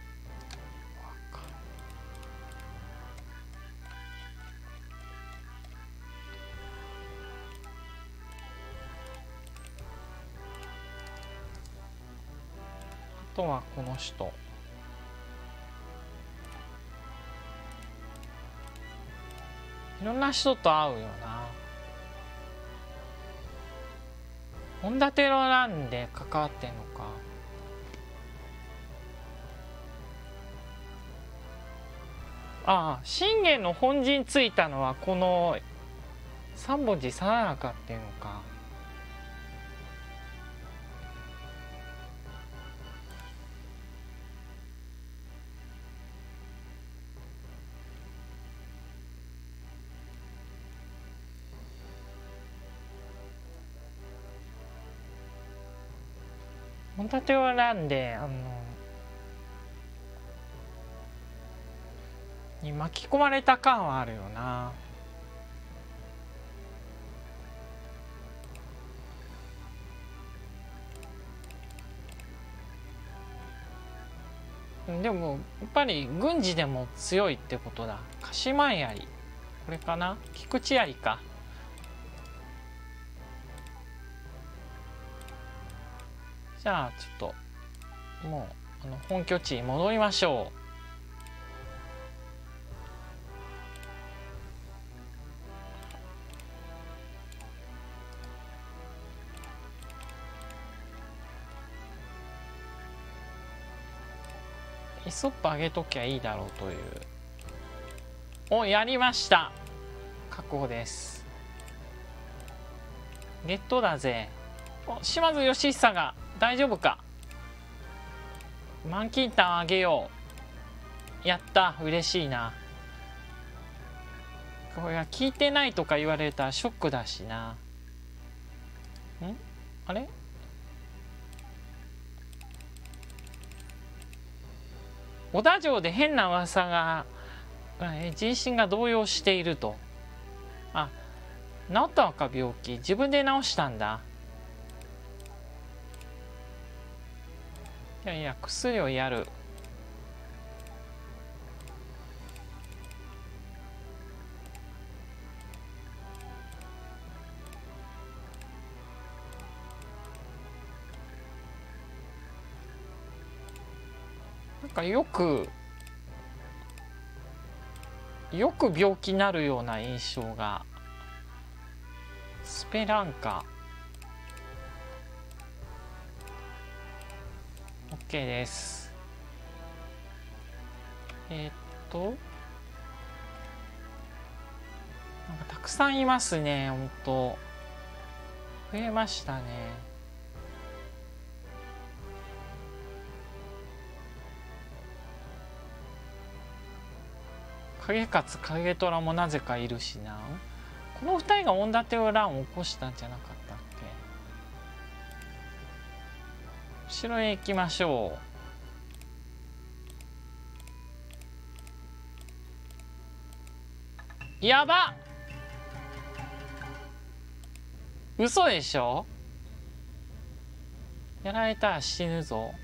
あとはこの人。いろんな人と会うよな。本立ての欄で関わってんのか。ああ、信玄の本陣ついたのはこの三文字定中っていうのか。本立てはなんであのに巻き込まれた感はあるよな。でもやっぱり軍事でも強いってことだ。鹿島槍これかな。菊池槍か。じゃあちょっともうあの本拠地に戻りましょう。イソップあげときゃいいだろうという。お、やりました。確保です。ゲットだぜ。お、島津義久が大丈夫か。満金丹あげよう。やった、嬉しいな。これが聞いてないとか言われたらショックだしな。んあれ小田城で変な噂が人心が動揺していると。あ、治ったのか病気。自分で治したんだ。いやいや薬をやる。なんかよくよく病気になるような印象が。スペランカ OK です。えー、っとなんかたくさんいますね。ほんと増えましたね。影勝影虎もなぜかいるしな。このふたりが恩立てを乱を起こしたんじゃなかったっけ。後ろへ行きましょう。やばっ、嘘でしょ。やられたら死ぬぞ。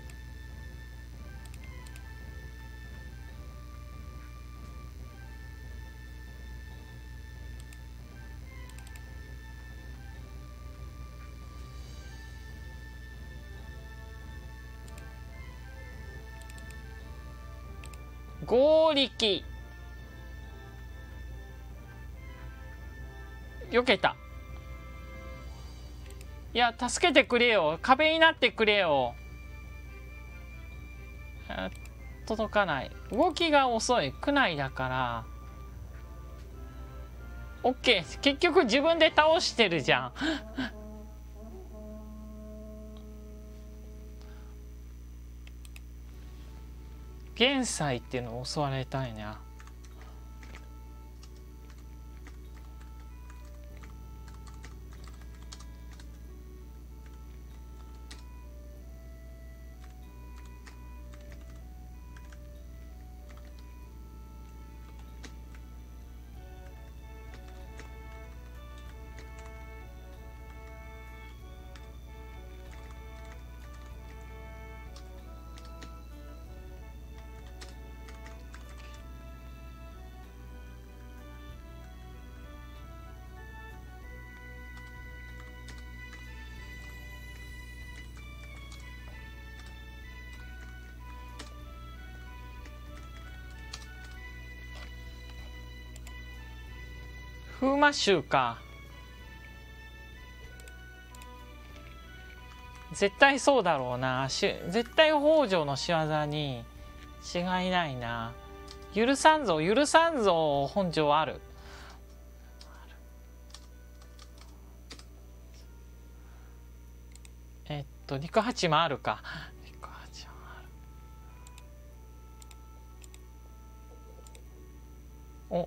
合力避けた。いや助けてくれよ、壁になってくれよ。届かない。動きが遅い。区内だから OK。 結局自分で倒してるじゃん減災っていうのを襲われたいな。風魔衆か。絶対そうだろうな。し絶対北条の仕業に違いないな。許さんぞ許さんぞ。本条ある。えっと陸八もあるか。陸八もある。お、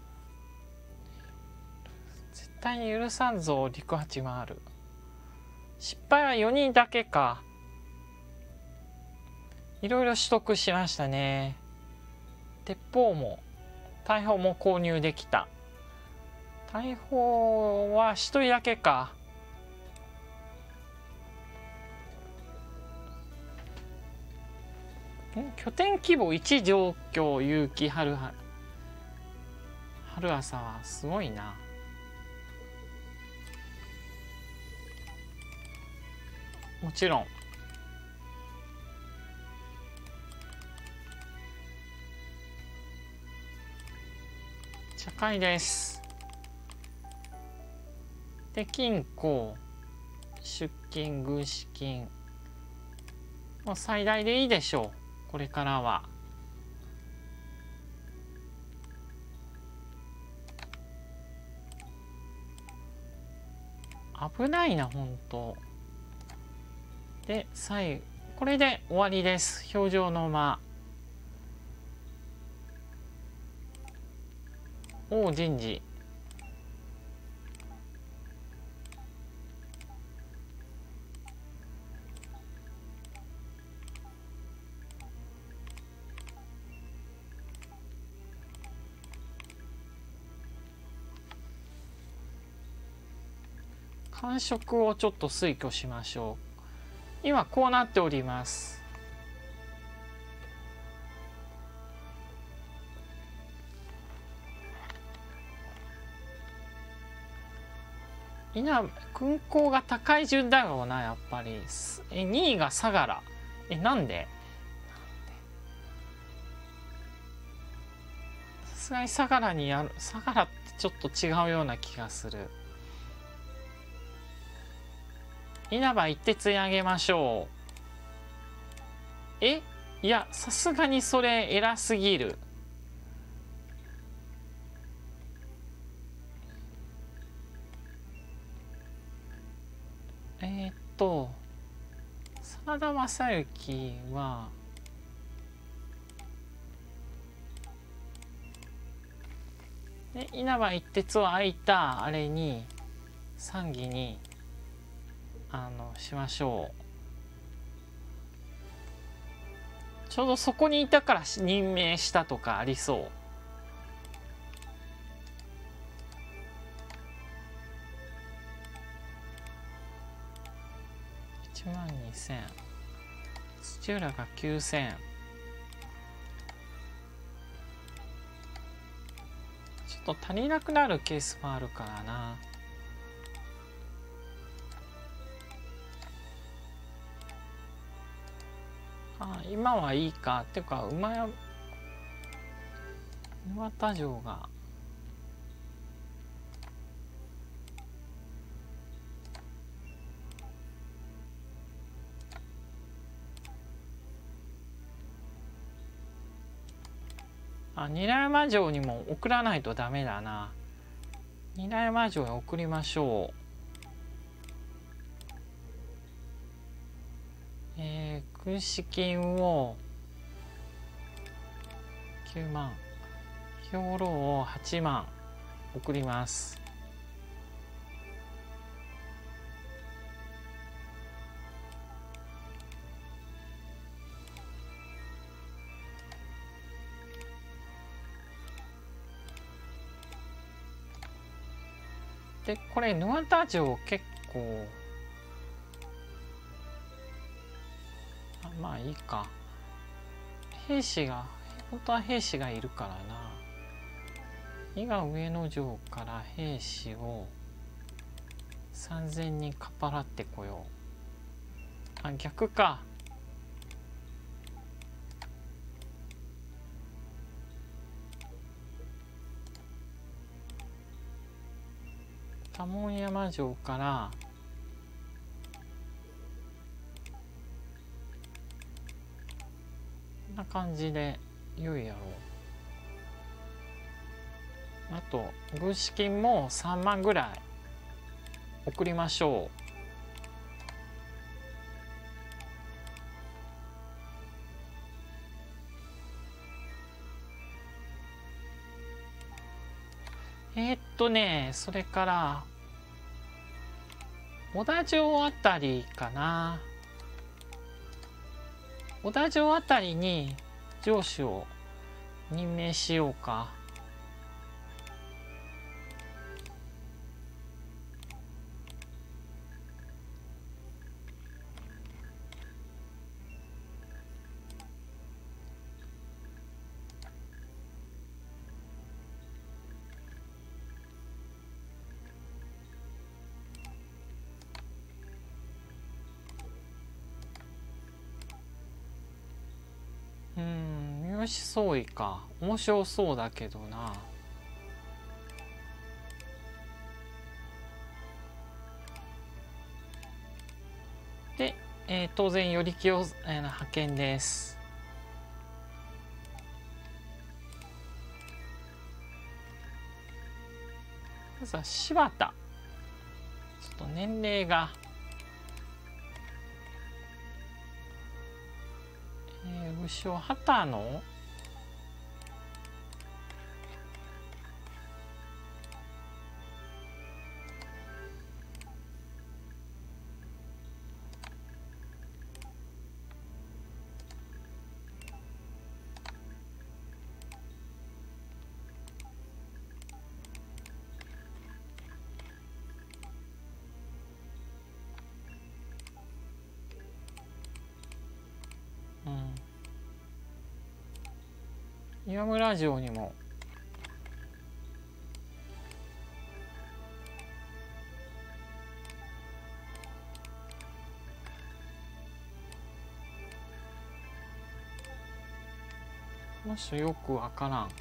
絶対に許さんぞ。陸八もある。失敗はよにんだけか。いろいろ取得しましたね。鉄砲も大砲も購入できた。大砲はひとりだけか。ん拠点規模いち状況結城春は春朝はすごいな。もちろん社会です。で金庫出金軍資金もう最大でいいでしょう。これからは危ないな本当。で最後これで終わりです。表情の間。王人事感触をちょっと推挙しましょう。今こうなっております。稲勲功が高い順だろうなやっぱり。えにいが相良。えなんでさすがに相良にやる。相良ってちょっと違うような気がする。稲葉一徹にあげましょう。 え、いや、さすがにそれ偉すぎる。えー、っと真田昌幸はで稲葉一徹を空いたあれに参議にあのしましょう。ちょうどそこにいたから任命したとかありそう。いちまんにせん、土浦がきゅうせん。ちょっと足りなくなるケースもあるからな。あ、今はいいか。っていうか馬や沼田城があ、韮山城にも送らないとダメだな。韮山城へ送りましょう。えー、軍資金をきゅうまん、兵糧をはちまん送ります。でこれ沼田城結構あ、まあいいか。兵士が本当は兵士がいるからな。伊賀上野城から兵士をさんぜんにんかっぱらってこよう。あ、逆か。多聞山城からこんな感じで良いやろう。あと軍資金もさんまんぐらい送りましょう。えー、っとねそれから小田城あたりかな。小田城あたりに城主を任命しようか。うん、三好総意か。面白そうだけどな。で、えー、当然頼清、えー、派遣です。まずは柴田。ちょっと年齢が、えー、武将畑野岩村城にももしよくわからん。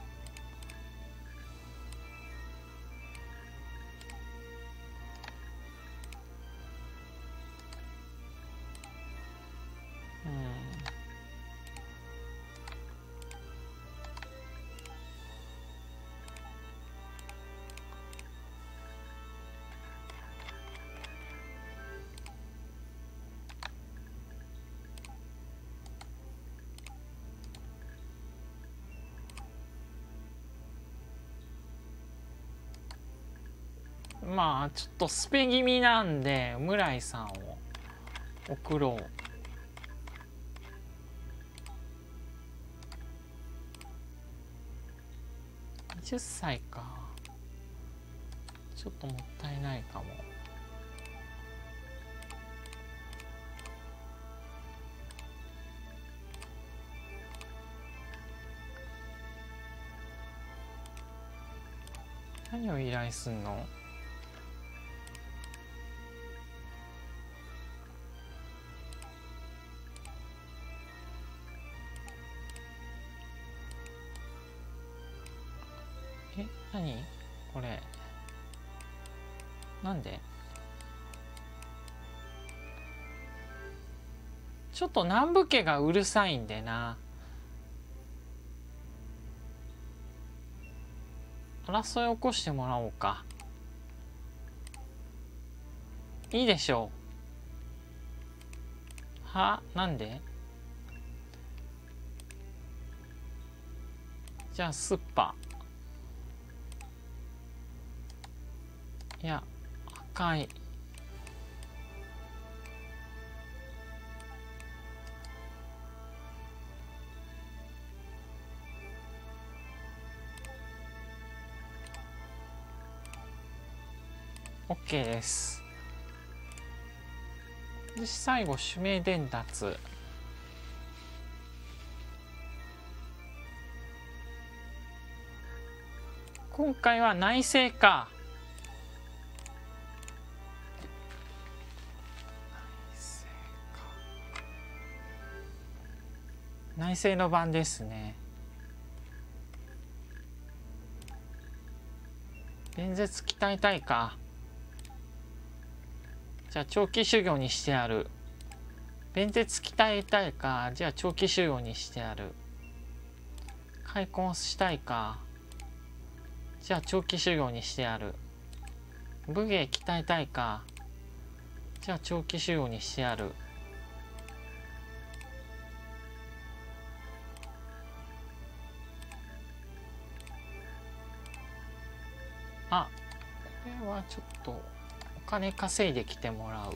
まあちょっとスペ気味なんで村井さんを送ろう。はたちか。ちょっともったいないかも。何を依頼すんの？え、何これ。なんで？ちょっと南部家がうるさいんでな。争い起こしてもらおうか。いいでしょう。は？なんで？じゃあスッパ。いや、赤い。OK です。で最後指名伝達。今回は内政か。内政の番ですね。弁舌鍛えたいか。じゃあ長期修行にしてやる。弁舌鍛えたいか。じゃあ長期修行にしてやる。開墾したいか。じゃあ長期修行にしてやる。武芸鍛えたいか。じゃあ長期修行にしてやる。あ、これはちょっとお金稼いできてもらう。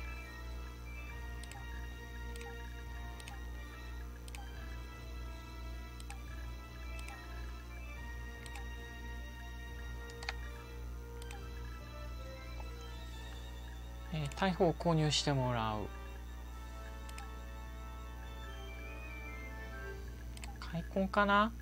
えー、大砲を購入してもらう。開墾かな。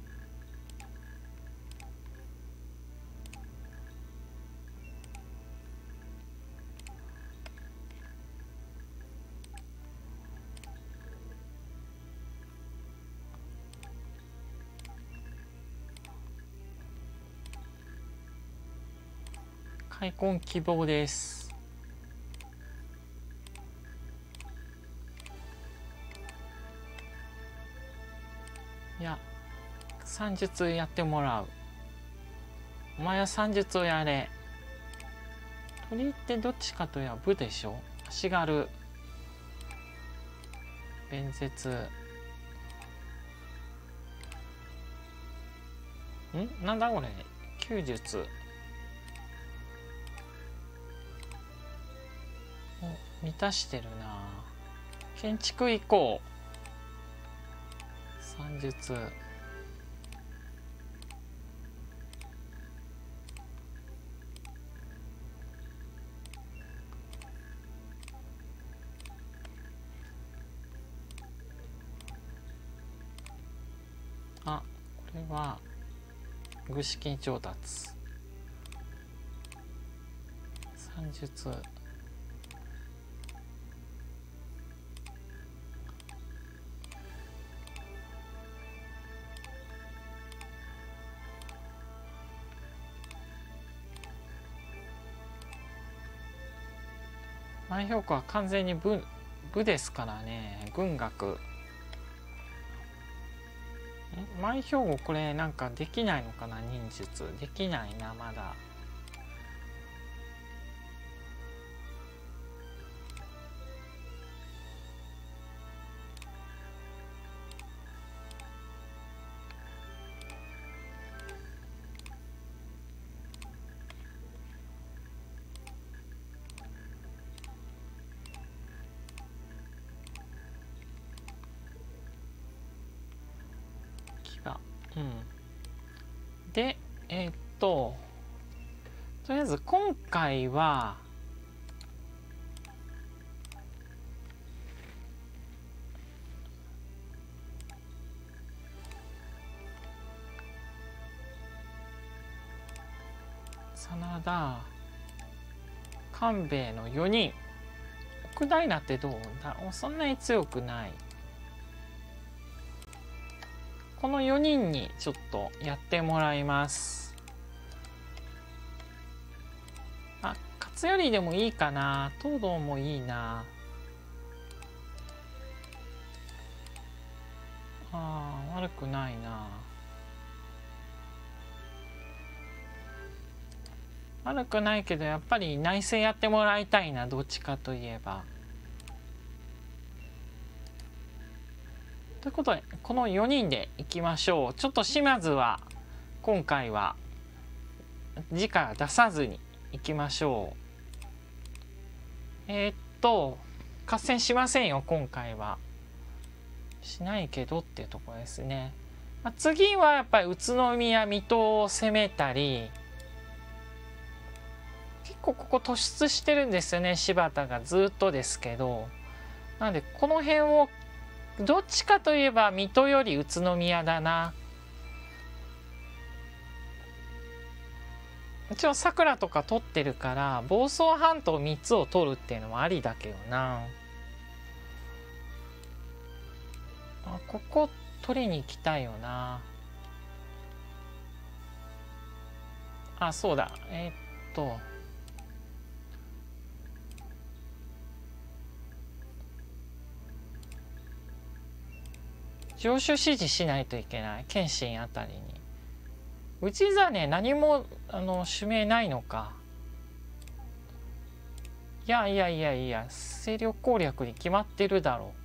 開墾希望です。いや、算術やってもらう。お前は算術をやれ。鳥ってどっちかといえば武でしょ。足軽。弁舌。んなんだこれ。弓術。お、満たしてるな。建築行こう。算術。あ、これは具資金調達。算術。前評価は完全に武武ですからね。軍学。前兵庫これなんかできないのかな。忍術できないなまだ。 うん、でえー、っととりあえず今回は真田官兵衛のよにん。奥平ってどうだ、そんなに強くない。このよにんにちょっとやってもらいます。あ、勝頼でもいいかな。東堂もいいな。あー、悪くないな。悪くないけどやっぱり内政やってもらいたいな、どっちかといえば。ということでこのよにんでいきましょう。ちょっと島津は今回は次回は出さずにいきましょう。えー、っと合戦しませんよ今回は。しないけどっていうところですね。まあ、次はやっぱり宇都宮水戸を攻めたり、結構ここ突出してるんですよね柴田がずっとですけど。なのでこの辺をどっちかといえば水戸より宇都宮だな。一応さくらとか取ってるから房総半島みっつを取るっていうのもありだけどな。あ、ここ取りに行きたいよな。あ、そうだ、えー、っと上州指示しないといけない。謙信あたりに。氏真何もあの指名ないのか。いやいやいやいや、勢力攻略に決まってるだろう。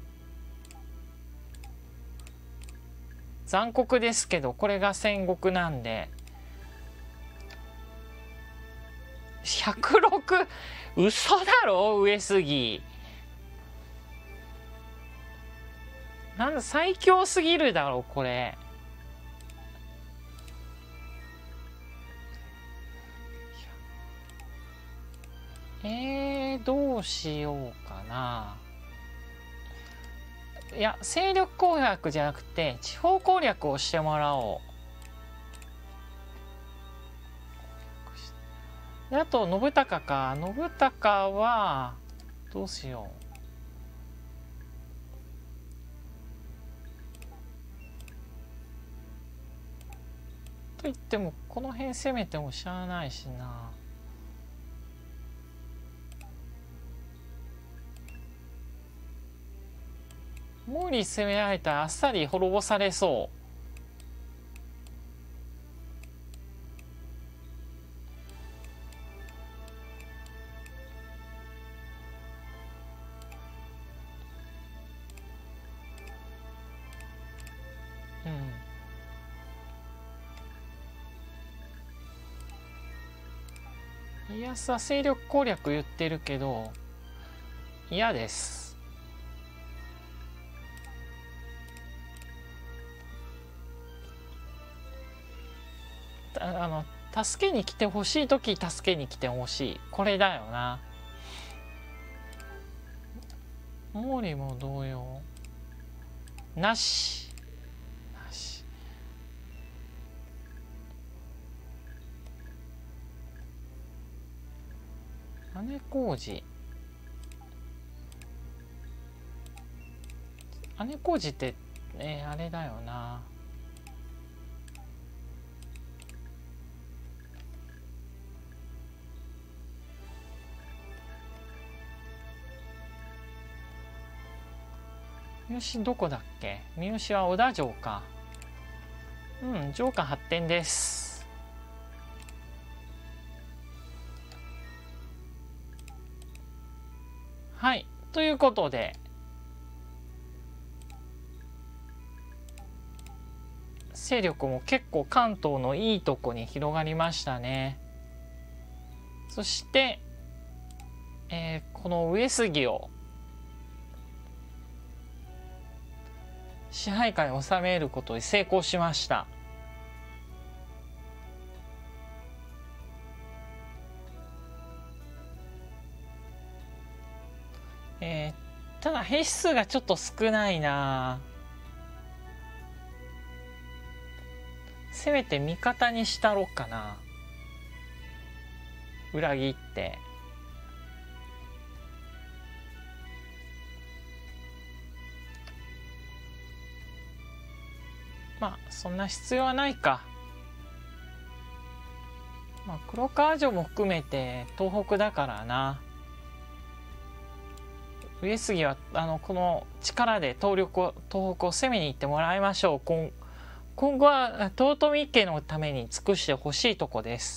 残酷ですけどこれが戦国なんで。ひゃくろく、嘘だろ上杉。なんだ最強すぎるだろこれ。えー、どうしようかな。いや勢力攻略じゃなくて地方攻略をしてもらおう。であと信孝か。信孝はどうしよう。と言ってもこの辺攻めてもしゃあないしな。毛利攻められたらあっさり滅ぼされそう。うん。家康は勢力攻略言ってるけど嫌です。あの助けに来てほしい時助けに来てほしい、これだよな。毛利も同様なしなし。姉小路姉小路って、えー、あれだよな。三好どこだっけ。三好は小田城か。うん、城下発展です。はいということで勢力も結構関東のいいとこに広がりましたね。そして、えー、この上杉を支配下に収めることに成功しました。えー、ただ兵士数がちょっと少ないな。せめて味方にしたろかな。裏切って。まあそんな必要はないか。まあ黒川城も含めて東北だからな。上杉はあのこの力で東力を東北を攻めに行ってもらいましょう。今今後は豊臣家のために尽くしてほしいとこです。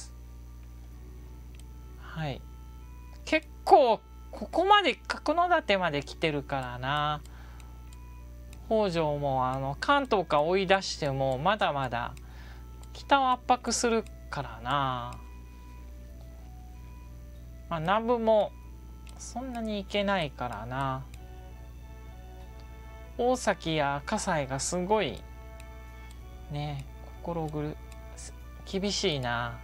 はい。結構ここまで角館まで来てるからな。北条もあの関東から追い出してもまだまだ北を圧迫するからな。まあ、南部もそんなに行けないからな。大崎や葛西がすごいね、心ぐる厳しいな。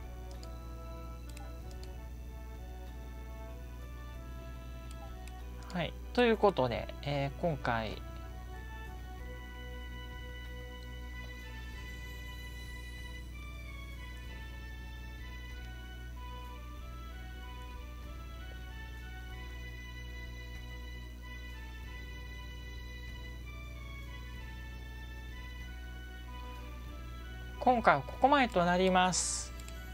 はい、ということで、えー、今回今回はここまでとなります。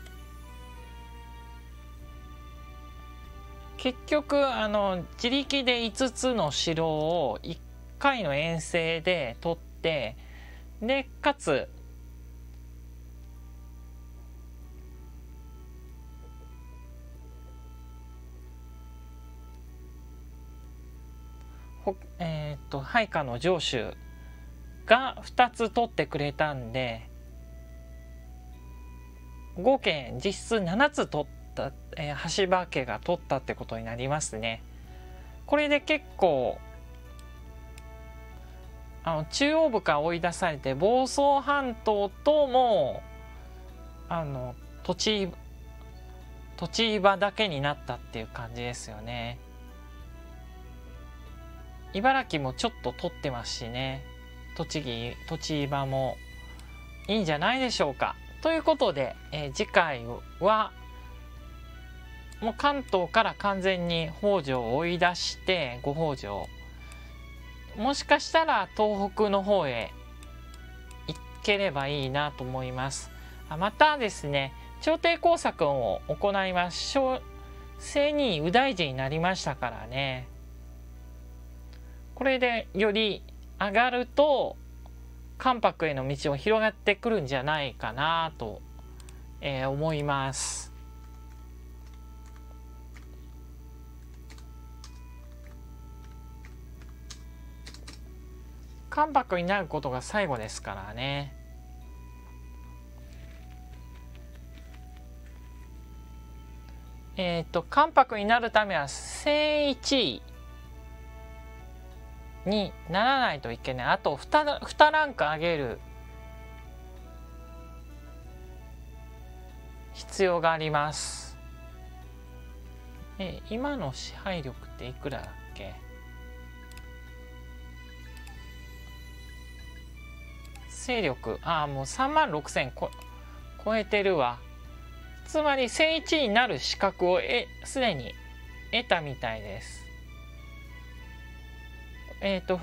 結局あの自力でいつつの城をいっかいの遠征で取ってでかつほえっと配下の城主がふたつ取ってくれたんで合計実質ななつ取った、えー、羽柴家が取ったってことになりますね。これで結構あの中央部から追い出されて房総半島ともあの土地土地場だけになったっていう感じですよね。茨城もちょっと取ってますしね。栃木土地場もいいんじゃないでしょうか。ということで、えー、次回はもう関東から完全に北条を追い出してご北条もしかしたら東北の方へ行ければいいなと思います。またですね朝廷工作を行います。正に右大臣になりましたからね。これでより上がると関白への道を広がってくるんじゃないかなと、えー、思います。関白になることが最後ですからね。えっと関白になるためは正一位にならないといけない。あと 2, 2ランク上げる必要があります。え今の支配力っていくらだっけ？勢力ああもうさんまんろくせんこ超えてるわ。つまり正一になる資格をえすでに得たみたいです。えっ、ー、と、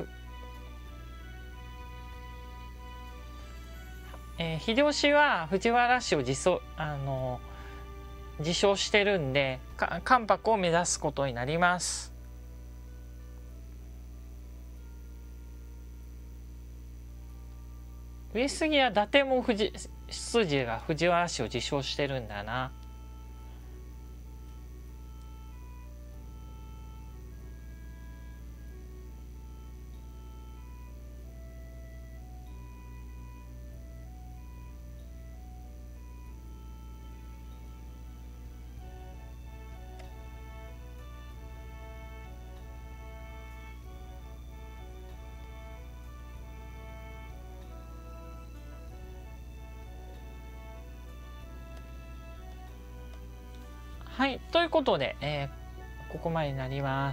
えー、秀吉は藤原氏を自走あの自称してるんで関白を目指すことになります。上杉は伊達も藤筋が藤原氏を自称してるんだな。 はい、ということで、えー、ここまでになります。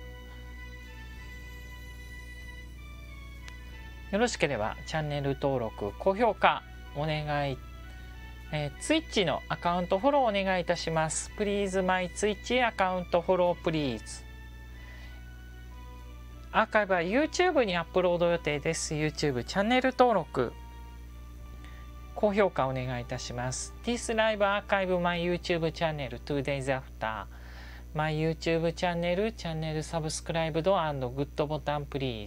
よろしければチャンネル登録、高評価お願い、えー、Twitch のアカウントフォローお願いいたします。Please my Twitch アカウントフォロー Please。アーカイブは YouTube にアップロード予定です。YouTube チャンネル登録、高評価お願いいたします。This Live Archive My YouTube Channel two days after My YouTube チャンネルチャンネルサブスクライブド&グッドボタン Please。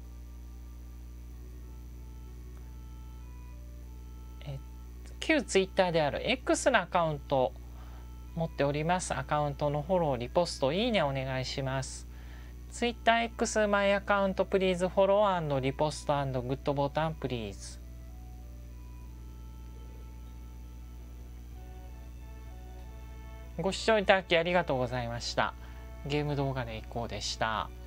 旧 Twitter である X のアカウント持っております。アカウントのフォロー、リポスト、いいねお願いします。TwitterX マイアカウント Please フォロー&リポスト&グッドボタン Please。ご視聴いただきありがとうございました。ゲーム動画でいこうでした。